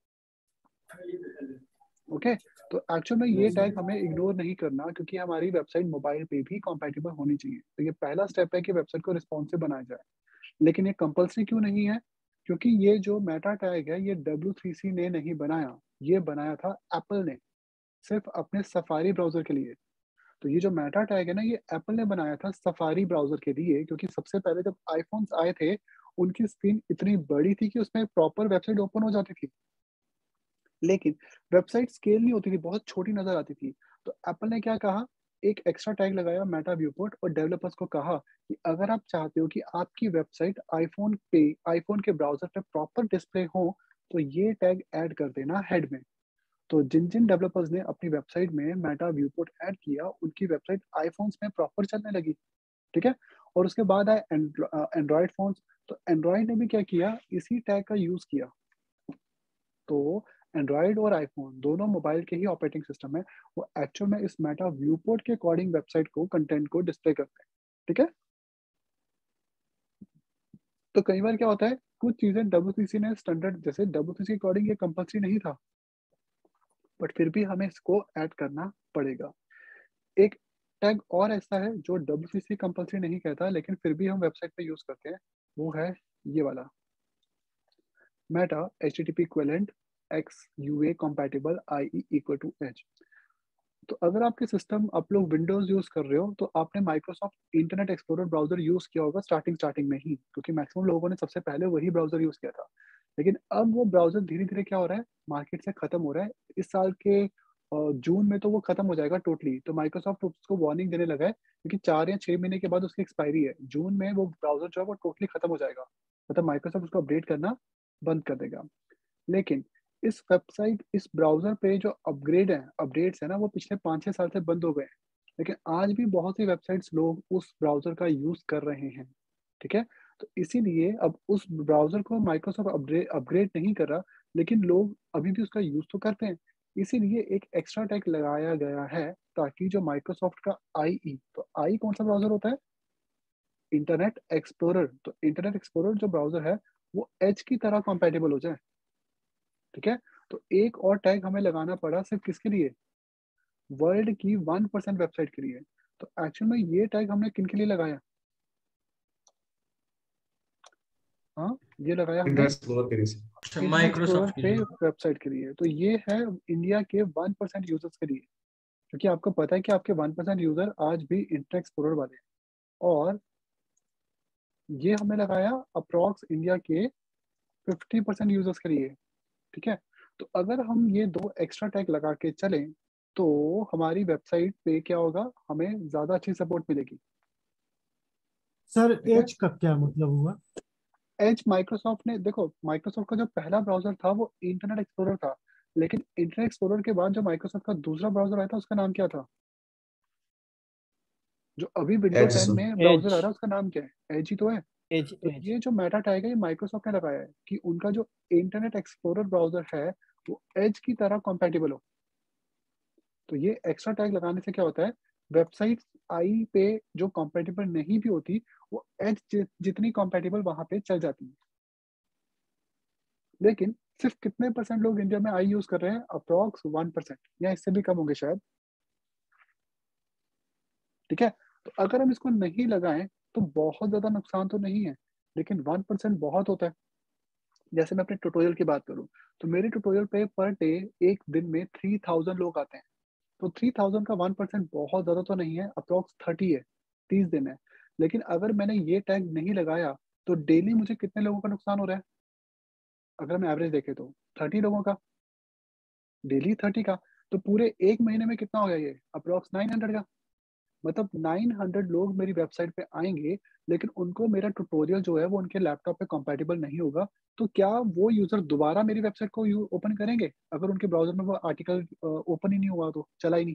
ओके, तो एक्चुअल में ये टैग हमें इग्नोर नहीं करना, क्योंकि हमारी वेबसाइट मोबाइल पे भी कंपैटिबल होनी चाहिए। तो ये पहला स्टेप है कि वेबसाइट को रिस्पॉन्सिव बनाया जाए। लेकिन ये कंपल्सरी क्यों नहीं है? क्योंकि ये जो मेटा टैग है ये W3C ने नहीं बनाया, ये बनाया था एप्पल ने, सिर्फ अपने सफारी ब्राउजर के लिए। तो ये जो मेटा टैग है ना, ये एप्पल ने बनाया था सफारी ब्राउजर के लिए, क्योंकि सबसे पहले जब आईफोन्स आए थे उनकी स्क्रीन इतनी बड़ी थी कि उसमें प्रॉपर वेबसाइट ओपन हो जाती थी, लेकिन वेबसाइट स्केल नहीं होती थी, बहुत छोटी नजर आती थी। तो एप्पल ने क्या कहा, एक एक्स्ट्रा टैग लगाया मेटा व्यूपोर्ट, और डेवलपर्स को कहा कि अगर आप चाहते हो कि आपकी वेबसाइट आईफोन के ब्राउजर पे प्रॉपर डिस्प्ले हो, तो ये टैग ऐड कर देना हेड में। तो जिन जिन डेवलपर्स ने अपनी वेबसाइट में मेटा व्यूपोर्ट ऐड किया, उनकी वेबसाइट आईफोन्स में प्रॉपर चलने लगी, ठीक है। और उसके बाद आए एंड्रॉयड फोन्स, तो एंड्रॉयड ने भी क्या किया, इसी टैग का यूज किया। तो एंड्रॉयड और आईफोन दोनों मोबाइल के ही ऑपरेटिंग सिस्टम है, वो एक्चुअल में इस मेटा व्यूपोर्ट के अकॉर्डिंग वेबसाइट को, कंटेंट को डिस्प्ले करते हैं, ठीक है। तो कई बार क्या होता है, कुछ चीजें W3C ने स्टैंडर्ड, जैसे W3C अकॉर्डिंग ये कंपल्सरी नहीं था, बट फिर भी हमें इसको ऐड करना पड़ेगा। एक टैग और ऐसा है जो W3C कंपल्सरी नहीं कहता, लेकिन फिर भी हम वेबसाइट पे यूज करते हैं, वो है ये वाला meta HTTP equivalent X UA compatible IE equal to H। तो अगर आपके सिस्टम, आप लोग विंडोज यूज कर रहे हो, तो आपने Microsoft Internet Explorer browser use किया होगा स्टार्टिंग में ही, क्योंकि मैक्सिमम लोगों ने सबसे पहले वही ब्राउजर यूज किया था। लेकिन अब वो ब्राउजर धीरे धीरे क्या हो रहा है, मार्केट से खत्म हो रहा है। इस साल के जून में तो वो खत्म हो जाएगा टोटली। तो माइक्रोसॉफ्ट उसको वार्निंग देने लगा है, क्योंकि 4 या 6 महीने के बाद उसकी एक्सपायरी है। जून में वो ब्राउजर जो है वो टोटली खत्म हो जाएगा, मतलब माइक्रोसॉफ्ट उसको अपडेट करना बंद कर देगा। लेकिन इस ब्राउजर पे जो अपडेट्स है ना, वो पिछले 5-6 साल से बंद हो गए हैं। लेकिन आज भी बहुत सी वेबसाइट्स लोग उस ब्राउजर का यूज कर रहे हैं, ठीक है। तो इसीलिए अब उस ब्राउजर को माइक्रोसॉफ्ट अपग्रेड नहीं कर रहा, लेकिन लोग अभी भी उसका यूज तो करते हैं। इसीलिए एक एक्स्ट्रा टैग लगाया गया है, ताकि जो माइक्रोसॉफ्ट का IE, तो आई कौन सा ब्राउजर होता है, इंटरनेट एक्सप्लोरर। तो इंटरनेट एक्सप्लोरर जो ब्राउजर है वो एज की तरह कंपैटिबल हो जाए, ठीक है। तो एक और टैग हमें लगाना पड़ा, सिर्फ किसके लिए, वर्ल्ड की 1% वेबसाइट के लिए। तो एक्चुअल में ये टैग हमने किन के लिए लगाया, हाँ ये लगाया हमने इंटरनेट एक्सप्लोरर के लिए। इंटरनेट माइक्रोसॉफ्ट एक्सप्लोरर पे वेबसाइट के लिए। तो ये है इंडिया के 1% यूजर्स के लिए, क्योंकि आपको पता है कि आपके 1% यूजर आज भी इंटरनेट एक्सप्लोरर वाले हैं। और ये हमने लगाया अप्रॉक्स इंडिया के 50% यूजर्स के लिए, ठीक है। तो अगर हम ये 2 एक्स्ट्रा टैग लगा के चलें, तो हमारी वेबसाइट पे क्या होगा, हमें ज्यादा अच्छी सपोर्ट मिलेगी। सर ठीक है, एज का क्या मतलब हुआ? एज माइक्रोसॉफ्ट ने, देखो माइक्रोसॉफ्ट का जो पहला ब्राउजर था वो इंटरनेट एक्सप्लोरर था, लेकिन इंटरनेट एक्सप्लोरर के बाद जो माइक्रोसॉफ्ट का दूसरा ब्राउजर आया था उसका नाम क्या था, जो अभी विंडो एज 10 सर। में ब्राउजर आ एज रहा है उसका नाम क्या है, एज ही तो है। एज तो एज ये जो मेटा टैग है ये माइक्रोसॉफ्ट ने लगाया है कि उनका जो इंटरनेट एक्सप्लोरर ब्राउजर है वो एज की तरह कंपैटिबल हो। तो ये एक्स्ट्रा टैग लगाने से क्या होता है, वेबसाइट आई पे जो कंपैटिबल नहीं भी होती, वो एज जितनी कंपैटिबल वहां पे चल जाती है। लेकिन सिर्फ कितने परसेंट लोग इंडिया में आई यूज कर रहे हैं, अप्रॉक्स 1% या इससे भी कम होंगे शायद, ठीक है। तो अगर हम इसको नहीं लगाएं तो बहुत ज्यादा नुकसान तो नहीं है, लेकिन 1% बहुत होता है। जैसे मैं अपने ट्यूटोरियल की बात करूं, तो मेरे ट्यूटोरियल पे पर डे एक दिन में 3000 लोग आते हैं। तो 3000 का 1% बहुत ज्यादा तो नहीं है, अप्रॉक्स 30 है, 30 दिन है। लेकिन अगर मैंने ये टैग नहीं लगाया, तो डेली मुझे कितने लोगों का नुकसान हो रहा है, अगर हम एवरेज देखें तो 30 लोगों का, डेली 30 का। तो पूरे एक महीने में कितना हो गया ये, अप्रॉक्स 900 का। मतलब 900 लोग मेरी वेबसाइट पे आएंगे, लेकिन उनको मेरा ट्यूटोरियल जो है वो उनके लैपटॉप पे कंपैटिबल नहीं होगा। तो क्या वो यूजर दोबारा मेरी वेबसाइट को ओपन करेंगे, अगर उनके ब्राउजर में वो आर्टिकल ओपन ही नहीं हुआ, तो चला ही नहीं।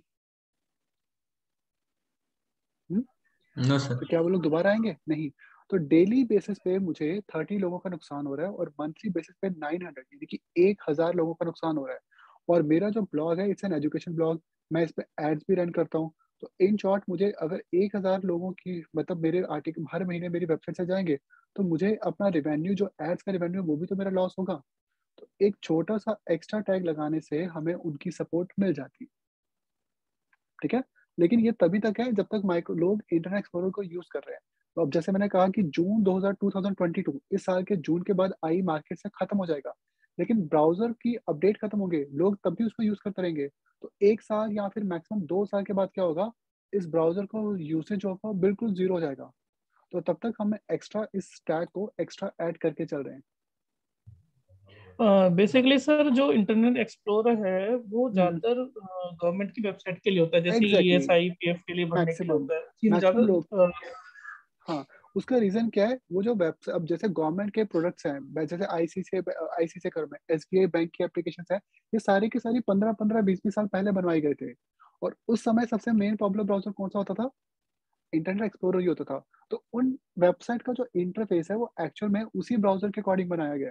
No sir. तो क्या वो लोग दोबारा आएंगे, नहीं। तो डेली बेसिस पे मुझे 30 लोगों का नुकसान हो रहा है, और मंथली बेसिस पे 900 यानी कि 1000 लोगों का नुकसान हो रहा है। और मेरा जो ब्लॉग है इट्स एन एजुकेशन ब्लॉग, मैं इस पे एड्स भी रन करता हूँ। तो इन शॉर्ट मुझे अगर 1000 लोगों की मतलब मेरे आर्टिकल हर महीने मेरी वेबसाइट से जाएंगे, तो मुझे अपना रिवेन्यू जो एड्स का रिवेन्यू है वो भी तो मेरा लॉस होगा। तो एक छोटा सा एक्स्ट्रा टैग लगाने से हमें उनकी सपोर्ट मिल जाती है, ठीक है। लेकिन ये तभी तक है जब तक माइक्रो लोग इंटरनेट एक्सप्लोरर को यूज कर रहे हैं। तो अब जैसे मैंने कहा कि जून 2022 इस साल के जून के बाद आई मार्केट से खत्म हो जाएगा, लेकिन ब्राउजर की अपडेट खत्म होंगे, लोग तब भी उसको यूज करते रहेंगे। तो 1 साल या फिर मैक्सिमम 2 साल के बाद क्या होगा, इस ब्राउजर को यूसेज होगा बिल्कुल जीरो हो जाएगा। तो तब तक हम एक्स्ट्रा इस टैग को एक्स्ट्रा ऐड करके चल रहे हैं। बेसिकली सर जो इंटरनेट एक्सप्लोरर है वो ज्यादातर गवर्नमेंट की वेबसाइट के लिए होता है, जैसे एग्जैक्टली, ईएसआई पीएफ के लिए भरने के लिए मैक्सिमम होता है, इसमें मैक्सिमम लोग, ज्यादा हाँ, उसका रीजन क्या है, वो जो वेब अब जैसे गवर्नमेंट के प्रोडक्ट्स हैं, जैसे आईसीआईसीआई कर में एसबीआई बैंक की एप्लीकेशन है, ये सारी की सारी 15-15 20-20 साल पहले बनवाई गए थे। और उस समय सबसे मेन पॉपुलर ब्राउजर कौन सा होता था, इंटरनेट एक्सप्लोरर ही होता था। तो उन वेबसाइट का जो इंटरफेस है वो एक्चुअल में उसी ब्राउजर के अकॉर्डिंग बनाया गया है।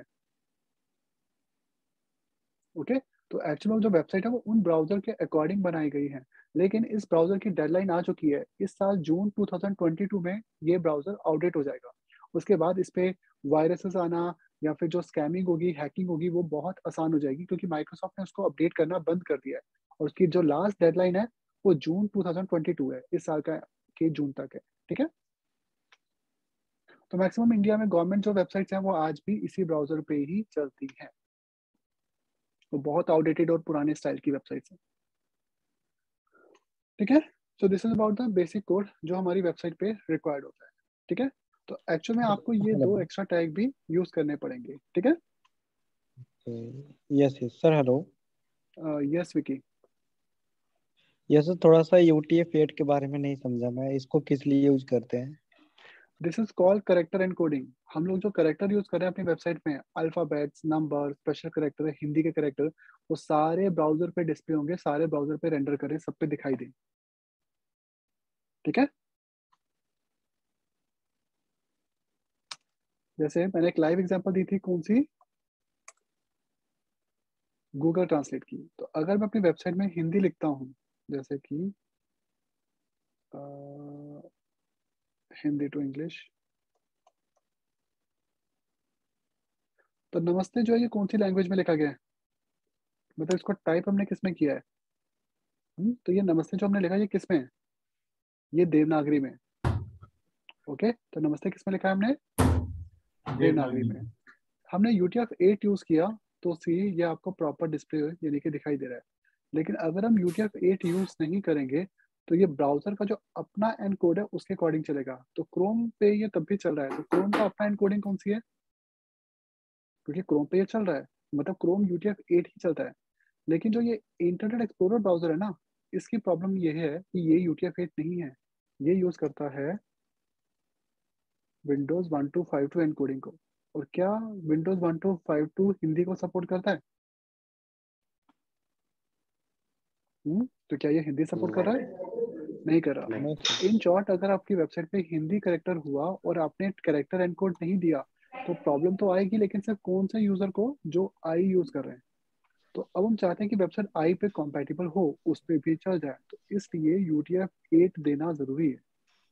ओके, तो एक्चुअल में जो वेबसाइट है वो उन ब्राउजर के अकॉर्डिंग बनाई गई है। लेकिन इस ब्राउजर की डेडलाइन आ चुकी है, इस साल जून 2022 में ये ब्राउजर आउटडेट हो जाएगा। उसके बाद इस पे वायरसेस आना या फिर जो स्कैमिंग होगी, हैकिंग होगी, वो बहुत आसान हो जाएगी, क्योंकि माइक्रोसॉफ्ट ने उसको अपडेट करना बंद कर दिया है। और उसकी जो लास्ट डेडलाइन है वो जून 2022 है, इस साल का के जून तक है, ठीक है। तो मैक्सिमम इंडिया में गवर्नमेंट जो वेबसाइट्स हैं वो आज भी इसी ब्राउजर पे ही चलती हैं। वो बहुत आउटडेटेड और पुराने स्टाइल की वेबसाइट्स हैं, ठीक है। So this is about the basic code जो हमारी वेबसाइट पे रिक्वायर्ड होता है, ठीक है। तो एक्चुअल में आपको ये 2 एक्स्ट्रा टैग भी यूज करने पड़ेंगे, ठीक है। Yes yes sir, hello. Yes Vicky. Yes sir, थोड़ा सा UTF-8 के बारे में नहीं समझा मैं, इसको किस लिए यूज करते हैं? This is called character encoding. हम लोग जो करेक्टर यूज कर रहे हैं अपनी वेबसाइट में, alphabets, number, special character, Hindi के करेक्टर, वो सारे ब्राउजर पे डिस्प्ले होंगे, सारे ब्राउजर पे रेंडर करें, सब पे दिखाई दें, ठीक है। जैसे मैंने एक लाइव एग्जांपल दी थी, कौन सी, गूगल ट्रांसलेट की। तो अगर मैं अपनी वेबसाइट में हिंदी लिखता हूँ, जैसे कि हिंदी टू इंग्लिश, तो नमस्ते जो है ये कौन सी लैंग्वेज में लिखा गया है, मतलब इसको टाइप हमने किस में किया है। तो ये नमस्ते जो हमने लिखा है ये किस में है, ये देवनागरी में। ओके, तो नमस्ते किस में लिखा है हमने, देवनागरी में। हमने UTF-8 यूज किया तो सी ये आपको प्रॉपर डिस्प्ले यानी कि दिखाई दे रहा है। लेकिन अगर हम UTF-8 यूज नहीं करेंगे तो ये ब्राउजर का जो अपना एनकोड है उसके अकॉर्डिंग चलेगा। तो क्रोम पे ये तब भी चल रहा है, तो क्रोम का अपना एनकोडिंग कौन सी है, क्योंकि क्रोम पे ये चल रहा है, मतलब क्रोम UTF-8 ही चलता है। लेकिन जो ये इंटरनेट एक्सप्लोरर ब्राउजर है ना, इसकी प्रॉब्लम ये है कि ये UTF-8 नहीं है, ये यूज करता है विंडोज 1252 एनकोडिंग को। और क्या विंडोज 1252 हिंदी को सपोर्ट करता है? तो क्या ये हिंदी सपोर्ट कर रहा है? नहीं कर रहा। इन शॉर्ट, अगर आपकी वेबसाइट पे हिंदी करेक्टर हुआ और आपने करेक्टर एनकोड नहीं दिया तो प्रॉब्लम तो आएगी, लेकिन सिर्फ कौन से यूजर को, जो आई यूज कर रहे हैं। तो अब हम चाहते हैं कि वेबसाइट आई पे कॉम्पैटिबल हो, उस पर भी चल जाए, तो इसलिए UTF-8 देना जरूरी है,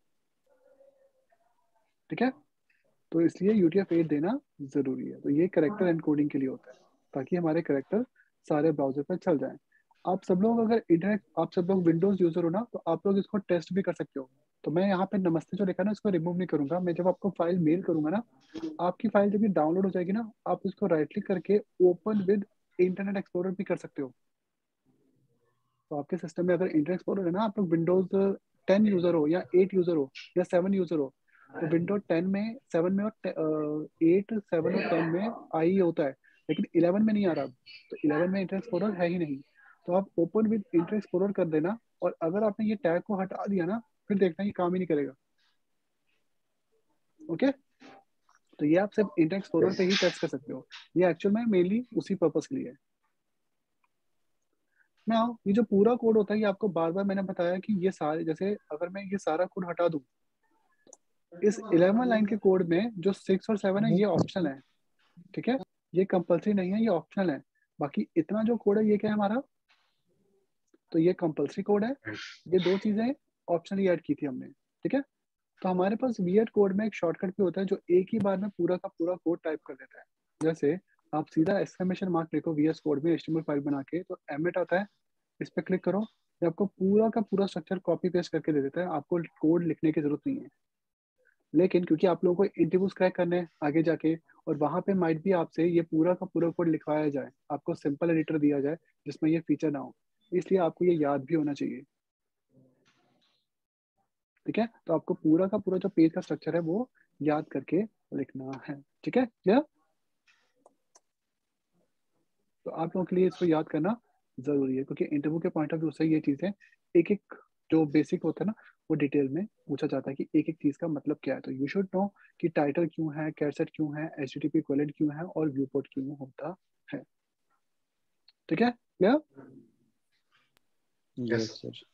ठीक है। तो इसलिए UTF-8 देना जरूरी है। तो ये करेक्टर एनकोडिंग के लिए होता है, ताकि हमारे करेक्टर सारे ब्राउजर पर चल जाएं। आप सब लोग अगर इंटरनेट, आप सब लोग विंडोज यूजर हो ना, तो आप लोग इसको टेस्ट भी कर सकते हो। तो मैं यहाँ पे नमस्ते जो लिखा है ना, इसको रिमूव नहीं करूंगा। मैं जब आपको फाइल मेल करूंगा ना, आपकी फाइल जब ये डाउनलोड हो जाएगी ना, आप इसको राइट क्लिक करके ओपन विद इंटरनेट एक्सप्लोरर भी कर सकते हो। तो आपके सिस्टम में अगर इंटरनेट एक्सप्लोरर है ना, आप लोग विंडोज 10 यूजर हो या 8 यूजर हो या 7 यूजर हो, तो विंडोज 10 में, 7 में और 8, 7 और 10 में आई होता है, लेकिन 11 में नहीं आ रहा। तो 11 में इंटरनेट एक्सप्लोरर है ही नहीं, तो आप ओपन विद इंटरनेट एक्सप्लोरर कर देना। और अगर आपने ये टैग को हटा दिया ना, फिर देखना ये काम ही नहीं करेगा। ओके, तो ये आप सिर्फ इंटरनेट एक्सप्लोरर पे ही टेस्ट कर सकते हो। ये एक्चुअल में मेनली उसी पर्पस के लिए है ना। ये जो पूरा कोड होता है, ये आपको बार बार मैंने बताया कि ये सारे, जैसे अगर मैं ये सारा कोड हटा दूं, इस 11 लाइन के कोड में जो 6 और 7 है ये ऑप्शनल है, ठीक है। ये कंपल्सरी नहीं है, ये ऑप्शनल है। बाकी इतना जो कोड है ये क्या है हमारा, तो ये कंपल्सरी कोड है। ये दो चीजें ऑप्शनली ऐड की थी हमने, ठीक है। तो हमारे पास वीएड कोड में एक शॉर्टकट भी होता है जो एक ही बार में पूरा का पूरा कोड टाइप कर देता है। जैसे आप सीधा एक्सक्लेमेशन मार्क लिखो वीएस कोड में एचटीएमएल फाइल बना के, तो एमिट आता है, इस पर क्लिक करो, ये आपको पूरा का पूरा स्ट्रक्चर कॉपी पेस्ट करके दे देता है, आपको कोड लिखने की जरूरत नहीं है। लेकिन क्योंकि आप लोगों को इंटरव्यूज क्रैक करने हैं आगे जाके, और वहां पे माइट भी आपसे ये पूरा का पूरा कोड लिखवाया जाए, आपको सिंपल एडिटर दिया जाए जिसमें ये फीचर ना हो, इसलिए आपको ये याद भी होना चाहिए, ठीक है। तो आपको पूरा का पूरा जो पेज का स्ट्रक्चर है वो याद करके लिखना है, ठीक है। या तो आप लोगों के लिए इसको याद करना जरूरी है, क्योंकि इंटरव्यू के पॉइंट ऑफ व्यू से ये चीजें एक एक जो बेसिक होता है ना वो डिटेल में पूछा जाता है कि एक एक चीज का मतलब क्या है। तो यू शुड नो कि टाइटल क्यों है, कैटसेट क्यों है, एचटीटीपी इक्विवेलेंट क्यों है, और व्यू पोर्ट क्यों होता है, ठीक है। या यस सर।